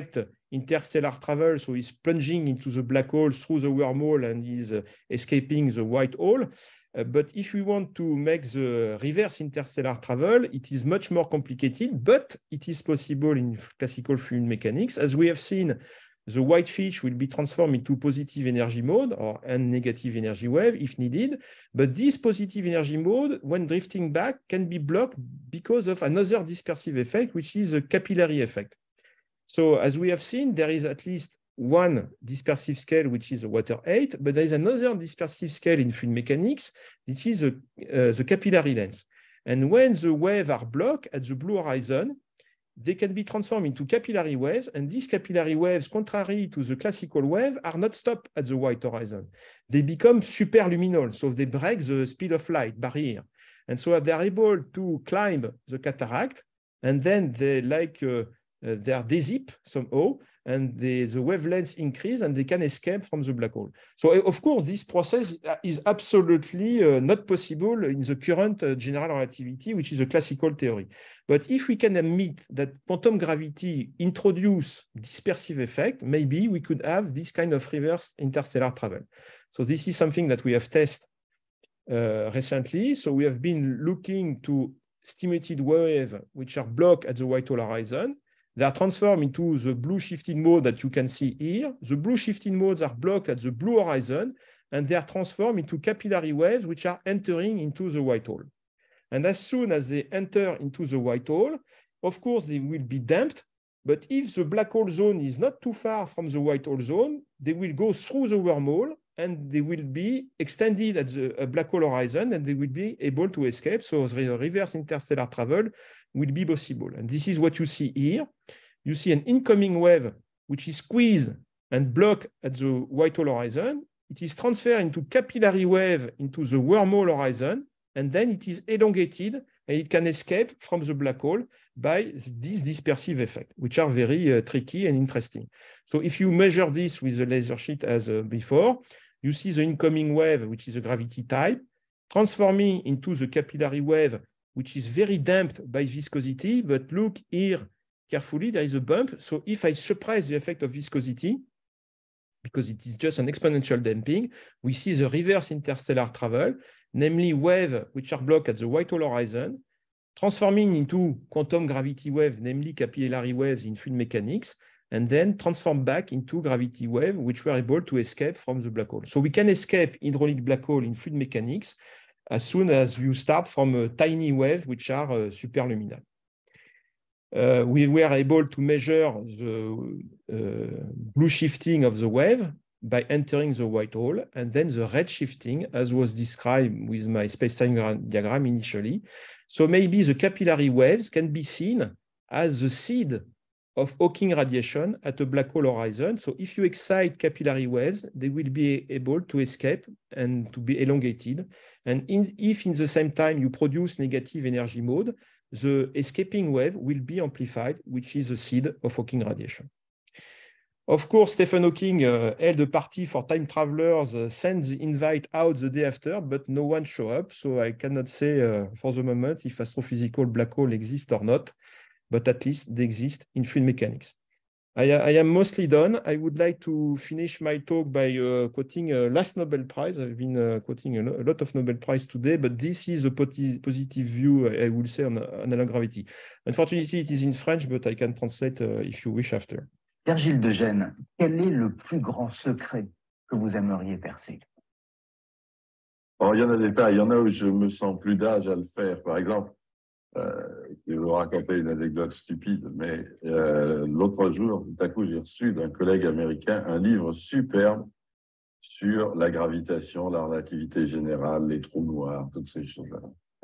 interstellar travel, so he's plunging into the black hole through the wormhole and he's escaping the white hole. But if we want to make the reverse interstellar travel, it is much more complicated, but it is possible in classical fluid mechanics. As we have seen, the white fish will be transformed into positive energy mode and negative energy wave if needed. But this positive energy mode, when drifting back, can be blocked because of another dispersive effect, which is a capillary effect. So as we have seen, there is at least one dispersive scale, which is a water 8, but there is another dispersive scale in fluid mechanics, which is the capillary length. And when the waves are blocked at the blue horizon, they can be transformed into capillary waves, and these capillary waves, contrary to the classical wave, are not stopped at the white horizon. They become superluminal, so they break the speed of light barrier. And so they are able to climb the cataract, and then they they are dezip somehow, and the wavelengths increase and they can escape from the black hole. So of course, this process is absolutely not possible in the current general relativity, which is a classical theory. But if we can admit that quantum gravity introduce dispersive effect, maybe we could have this kind of reverse interstellar travel. So this is something that we have tested recently. So we have been looking to stimulated waves which are blocked at the white hole horizon. They are transformed into the blue shifting mode that you can see here. The blue shifting modes are blocked at the blue horizon, and they are transformed into capillary waves which are entering into the white hole. And as soon as they enter into the white hole, of course, they will be damped. But if the black hole zone is not too far from the white hole zone, they will go through the wormhole and they will be extended at the black hole horizon and they will be able to escape. So the reverse interstellar travel will be possible. And this is what you see here. You see an incoming wave which is squeezed and blocked at the white hole horizon. It is transferred into capillary wave into the wormhole horizon, and then it is elongated and it can escape from the black hole by this dispersive effect, which are very tricky and interesting. So if you measure this with the laser sheet as before, you see the incoming wave, which is a gravity type, transforming into the capillary wave, which is very damped by viscosity. But look here carefully, there is a bump. So if I suppress the effect of viscosity, because it is just an exponential damping, we see the reverse interstellar travel, namely waves which are blocked at the white hole horizon, transforming into quantum gravity wave, namely capillary waves in fluid mechanics, and then transform back into gravity wave, which were able to escape from the black hole. So we can escape hydraulic black hole in fluid mechanics as soon as you start from a tiny wave, which are superluminal. We were able to measure the blue shifting of the wave by entering the white hole, and then the red shifting, as was described with my space-time diagram initially. So maybe the capillary waves can be seen as the seed of Hawking radiation at a black hole horizon. So if you excite capillary waves, they will be able to escape and to be elongated. And if in the same time you produce negative energy mode, the escaping wave will be amplified, which is the seed of Hawking radiation. Of course, Stephen Hawking held a party for time travelers, sent the invite out the day after, but no one showed up. So I cannot say for the moment if astrophysical black hole exists or not, but at least they exist in fluid mechanics. I am mostly done. I would like to finish my talk by quoting last Nobel Prize. I've been quoting a lot of Nobel Prize today, but this is a positive view, I will say, on analog gravity. Unfortunately, it is in French, but I can translate if you wish after. Pierre Gilles de Gennes, quel est le plus grand secret que vous aimeriez percer? Alors, il y en a des tas, il y en a où je me sens plus d'âge à le faire. Par exemple, je vais vous raconter une anecdote stupide, mais l'autre jour, tout à coup, j'ai reçu d'un collègue américain un livre superbe sur la gravitation, la relativité générale, les trous noirs, toutes ces choses-là.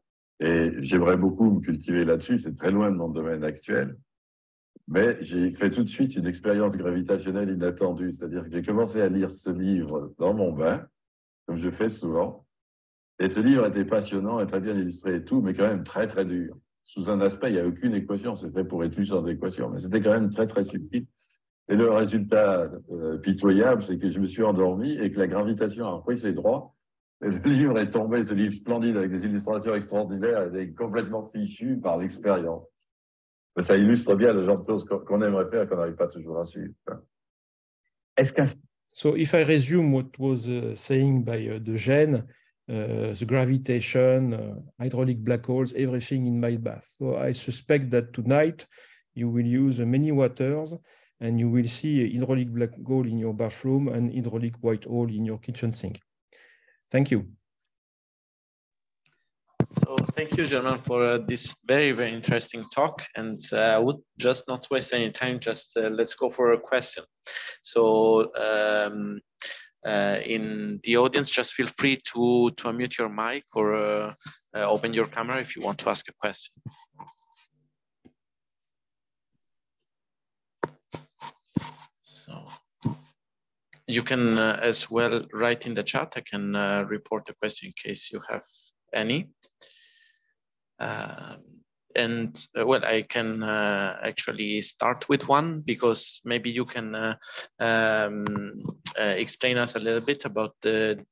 Et j'aimerais beaucoup me cultiver là-dessus, c'est très loin de mon domaine actuel. Mais j'ai fait tout de suite une expérience gravitationnelle inattendue, c'est-à-dire que j'ai commencé à lire ce livre dans mon bain, comme je fais souvent, et ce livre était passionnant et très bien illustré et tout, mais quand même très, très dur. Sous un aspect, il n'y a aucune équation, c'est fait pour études sans équation, mais c'était quand même très, très subtil. Et le résultat pitoyable, c'est que je me suis endormi et que la gravitation a repris ses droits. Et le livre est tombé, ce livre splendide avec des illustrations extraordinaires, et complètement fichu par l'expérience. Mais ça illustre bien le genre de choses qu'on aimerait faire, qu'on n'arrive pas toujours à suivre. Est-ce qu'un So if I resume what was saying by De Gennes, the gravitation, hydraulic black holes, everything in my bath. So I suspect that tonight you will use many waters and you will see a hydraulic black hole in your bathroom and hydraulic white hole in your kitchen sink. Thank you. So thank you, Germain, for this very, very interesting talk. And I would just not waste any time, just let's go for a question. So in the audience, just feel free to unmute your mic or open your camera if you want to ask a question. So you can as well write in the chat. I can report the question in case you have any. Well, I can actually start with one because maybe you can explain us a little bit about the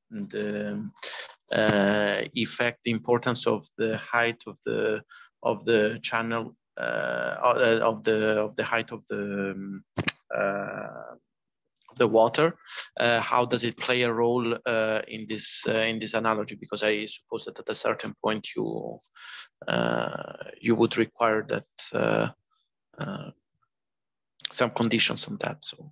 effect, the importance of the height of the channel, of the height of the water. How does it play a role in this analogy? Because I suppose that at a certain point you would require that some conditions on that. So,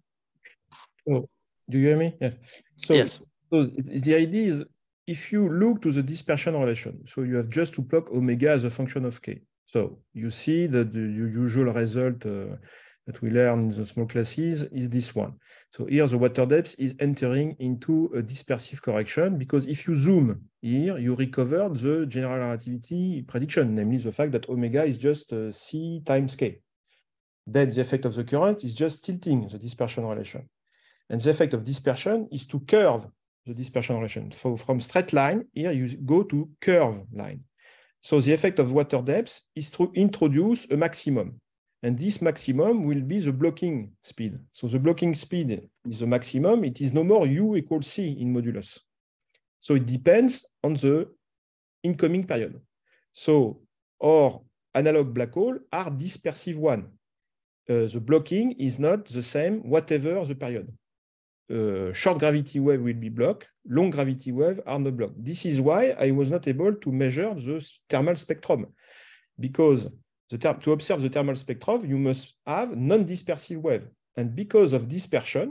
do you hear me? Yes. So, yes. So the idea is if you look to the dispersion relation, so you have just to plug omega as a function of k. So you see that the usual result that we learn in the small classes is this one. So here the water depth is entering into a dispersive correction because if you zoom here, you recover the general relativity prediction, namely the fact that omega is just c times k. Then the effect of the current is just tilting the dispersion relation. And the effect of dispersion is to curve the dispersion relation. So from straight line, here you go to curve line. So the effect of water depth is to introduce a maximum. And this maximum will be the blocking speed. So the blocking speed is the maximum. It is no more U equals C in modulus. So it depends on the incoming period. So our analog black hole are dispersive one. The blocking is not the same whatever the period. Short gravity wave will be blocked, long gravity wave are not blocked. This is why I was not able to measure the thermal spectrum, because to observe the thermal spectrum, you must have non-dispersive wave. And because of dispersion,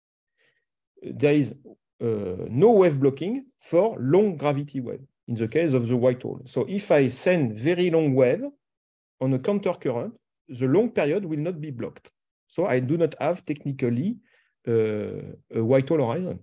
there is no wave blocking for long gravity wave in the case of the white hole. So if I send very long wave on a counter current, the long period will not be blocked. So I do not have technically a white hole horizon.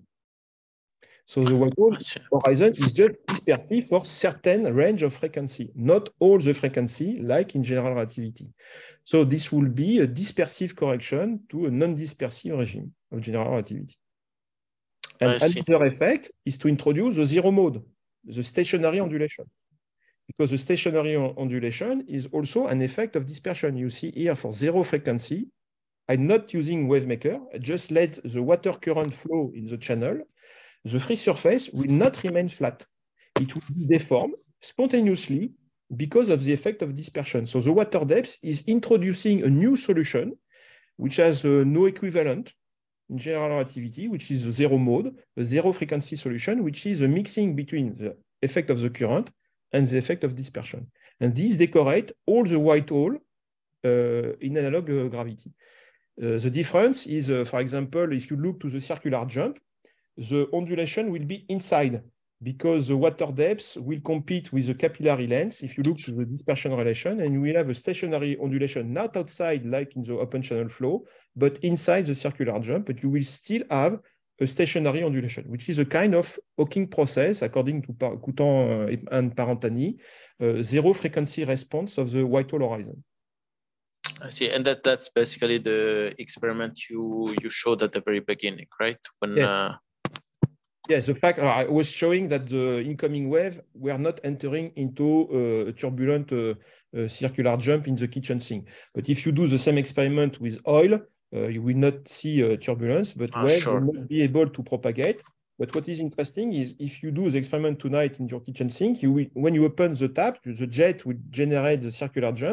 So the white hole horizon is just dispersive for certain range of frequency, not all the frequency like in general relativity. So this will be a dispersive correction to a non-dispersive regime of general relativity. And another effect is to introduce the zero mode, the stationary ondulation. Because the stationary ondulation is also an effect of dispersion. You see here for zero frequency, I'm not using wavemaker, I just let the water current flow in the channel. The free surface will not remain flat. It will be deformed spontaneously because of the effect of dispersion. So the water depth is introducing a new solution, which has no equivalent in general relativity, which is the zero mode, a zero frequency solution, which is a mixing between the effect of the current and the effect of dispersion. And these decorate all the white hole in analog gravity. The difference is, for example, if you look to the circular jump, the ondulation will be inside because the water depth will compete with the capillary length if you look to the dispersion relation, and you will have a stationary ondulation not outside like in the open channel flow, but inside the circular jump, but you will still have a stationary ondulation, which is a kind of Hawking process, according to Coutan and Parentani, zero frequency response of the white hole horizon. I see, and that's basically the experiment you showed at the very beginning, right? When yes. Yes, the fact I was showing that the incoming wave were not entering into a turbulent circular jump in the kitchen sink. But if you do the same experiment with oil, you will not see turbulence, but wave will not be able to propagate. But what is interesting is if you do the experiment tonight in your kitchen sink, when you open the tap, the jet will generate the circular jump,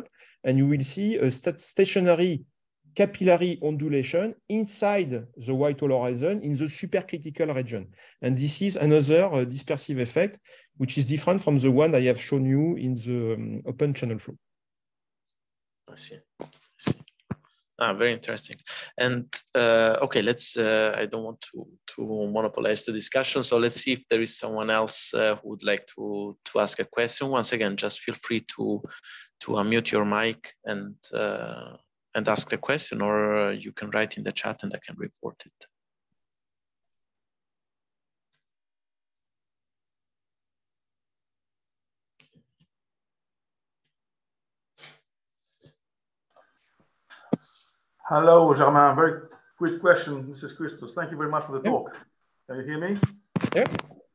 and you will see a stationary capillary ondulation inside the white hole horizon in the supercritical region. And this is another dispersive effect, which is different from the one I have shown you in the open channel flow. I see. Very interesting. And okay, let's. I don't want to monopolize the discussion, so let's see if there is someone else who would like to ask a question. Once again, just feel free to unmute your mic and ask the question, or you can write in the chat and I can report it. Hello, Germain. Very quick question. This is Christos. Thank you very much for the talk. Can you hear me? Yeah.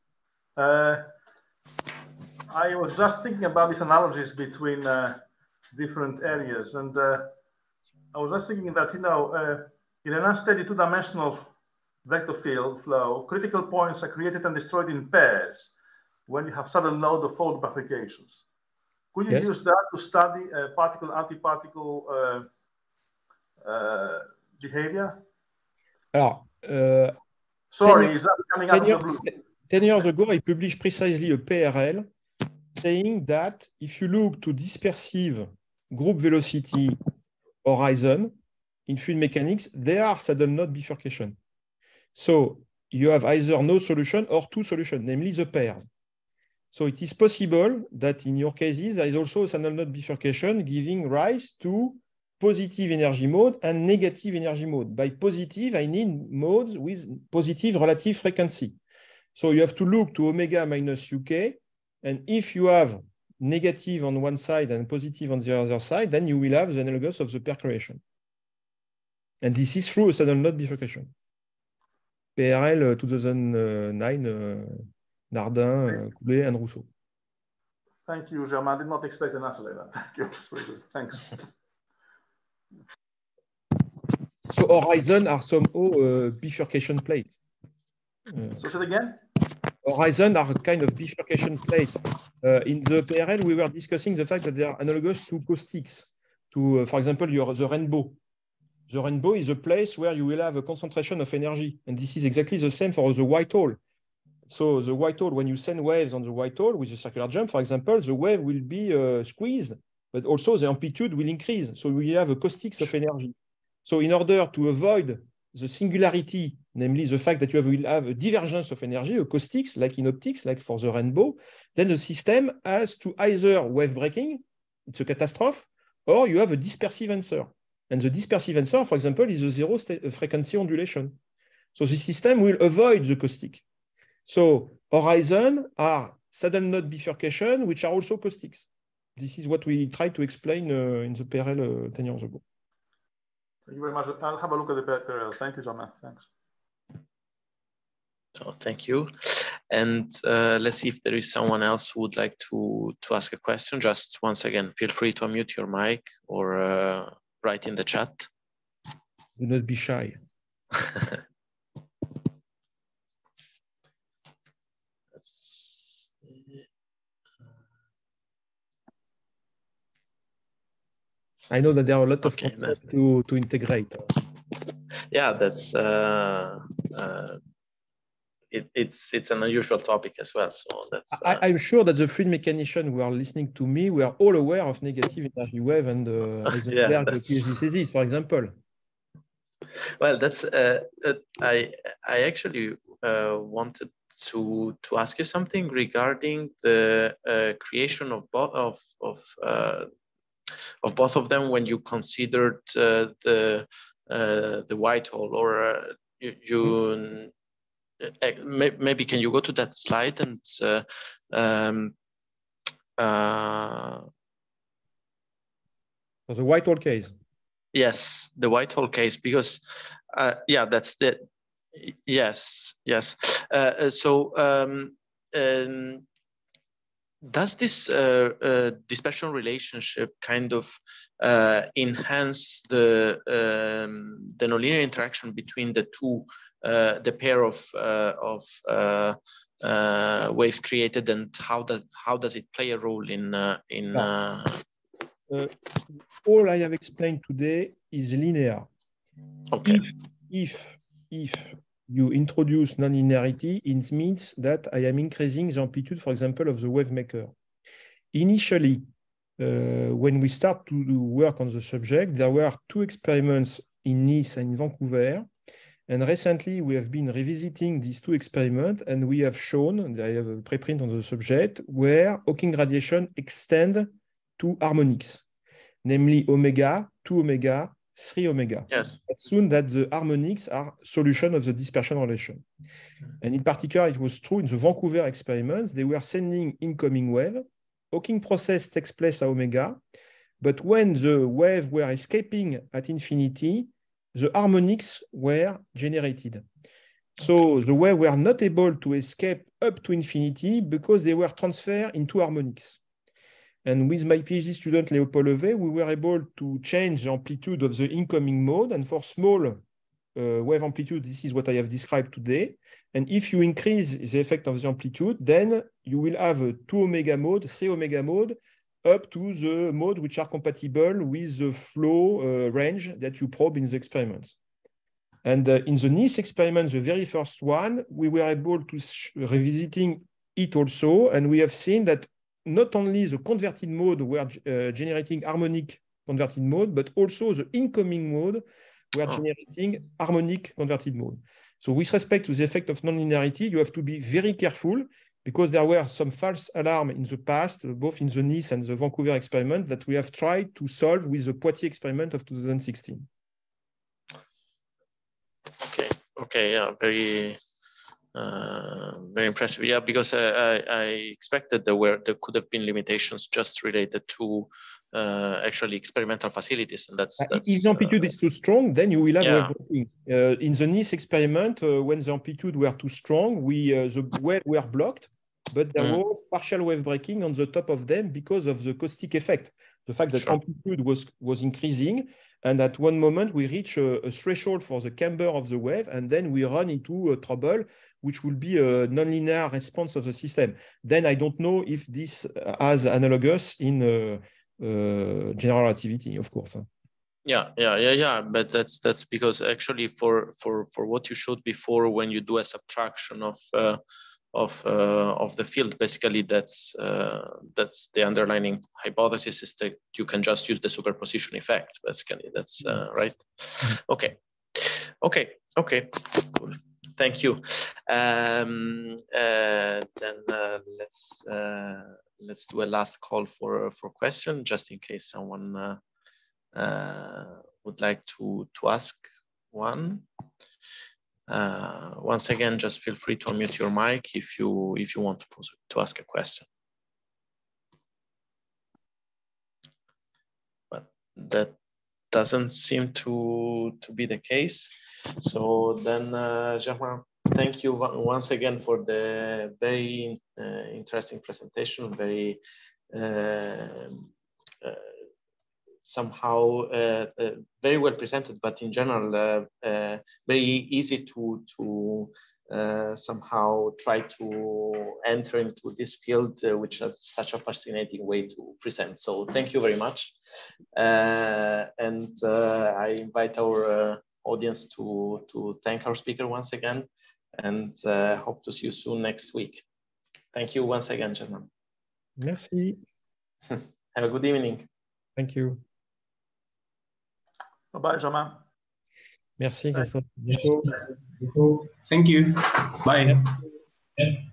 I was just thinking about these analogies between different areas, and I was just thinking that, in an unsteady two-dimensional vector field flow, critical points are created and destroyed in pairs when you have sudden load of fold bifurcations. Could you use that to study particle-antiparticle behavior? Sorry, is that coming out of the blue? 10 years ago, I published precisely a PRL saying that if you look to dispersive group velocity horizon in fluid mechanics, there are saddle node bifurcation. So you have either no solution or two solutions, namely the pairs. So it is possible that in your cases, there is also a saddle node bifurcation giving rise to positive energy mode and negative energy mode. By positive, I need modes with positive relative frequency. So you have to look to omega minus UK. And if you have negative on one side and positive on the other side, then you will have the analogous of the pair creation. And this is through a saddle node bifurcation. PRL 2009, Nardin, Coulet, and Rousseau. Thank you, Germain. I did not expect an answer like that. Thank you. It's very good. Thanks. So horizon are somehow bifurcation plates. So say it again? Horizon are a kind of bifurcation plates. In the PRL, we were discussing the fact that they are analogous to caustics. To, for example, the rainbow. The rainbow is a place where you will have a concentration of energy. And this is exactly the same for the white hole. So the white hole, when you send waves on the white hole with a circular jump, for example, the wave will be squeezed, but also the amplitude will increase. So we have a caustics of energy. So in order to avoid the singularity, namely the fact that you will have a divergence of energy, a caustics, like in optics, like for the rainbow, then the system has to either wave breaking, it's a catastrophe, or you have a dispersive answer. And the dispersive answer, for example, is a zero frequency ondulation. So the system will avoid the caustic. So horizon are saddle node bifurcation, which are also caustics. This is what we tried to explain in the PRL 10 years ago. Thank you very much. I'll have a look at the PRL. Thank you, Germain. Thanks. So thank you. And let's see if there is someone else who would like to ask a question. Just once again, feel free to unmute your mic or write in the chat. Do not be shy. I know that there are a lot of concepts to integrate. Yeah, that's it's an unusual topic as well. So that's. I'm sure that the fluid mechanicians who are listening to me were all aware of negative energy wave and Heisenberg thesis, for example. Well, that's I actually wanted to ask you something regarding the creation of both of them when you considered the white hole, or maybe can you go to that slide and for the white hole case. Yes, the white hole case, because yeah, that's the yes. So does this dispersion relationship kind of enhance the nonlinear interaction between the two, the pair of waves created, and how does it play a role in all I have explained today is linear. Okay. If you introduce non-linearity, it means that I am increasing the amplitude, for example, of the wave maker. Initially, when we start to work on the subject, there were 2 experiments in Nice and in Vancouver. And recently, we have been revisiting these 2 experiments, and we have shown, I have a preprint on the subject, where Hawking radiation extend to harmonics, namely omega, 2 omega, 3 omega. Yes. As soon that the harmonics are solution of the dispersion relation. And in particular, it was true in the Vancouver experiments. They were sending incoming wave. Hawking process takes place at omega, but when the wave were escaping at infinity, the harmonics were generated. So the wave were not able to escape up to infinity because they were transferred into harmonics. And with my PhD student, Leopold Levet, we were able to change the amplitude of the incoming mode. And for small wave amplitude, this is what I have described today. And if you increase the effect of the amplitude, then you will have a 2 omega mode, 3 omega mode, up to the mode which are compatible with the flow range that you probe in the experiments. And in the Nice experiment, the very first one, we were able to revisiting it also, and we have seen that not only the converted mode were generating harmonic converted mode, but also the incoming mode were generating harmonic converted mode. So with respect to the effect of nonlinearity, you have to be very careful, because there were some false alarm in the past, both in the Nice and the Vancouver experiment, that we have tried to solve with the Poitiers experiment of 2016. Okay, yeah, very impressive. Yeah, because I expected there could have been limitations just related to actually experimental facilities, and that's if the amplitude is too strong, then you will have wave breaking. In the Nice experiment, when the amplitude were too strong, the wave were blocked, but there was partial wave breaking on the top of them because of the caustic effect. The fact that amplitude was increasing, and at one moment we reach a threshold for the camber of the wave, and then we run into trouble, which will be a nonlinear response of the system. Then I don't know if this has analogous in general relativity, of course. Yeah. But that's because actually for what you showed before, when you do a subtraction of the field, basically that's the underlying hypothesis, is that you can just use the superposition effect. Basically, that's right. Okay. Cool. Thank you. Then let's do a last call for question, just in case someone would like to ask one. Once again, just feel free to unmute your mic if you want to ask a question. But that doesn't seem to be the case. So then, Germain, thank you once again for the very interesting presentation. Very somehow very well presented, but in general very easy to somehow try to enter into this field, which has such a fascinating way to present. So thank you very much. And I invite our audience to thank our speaker once again, and hope to see you soon next week. Thank you once again, Germain. Merci. Have a good evening. Thank you. Bye-bye, Germain. Merci. Bye. Thank you. Bye.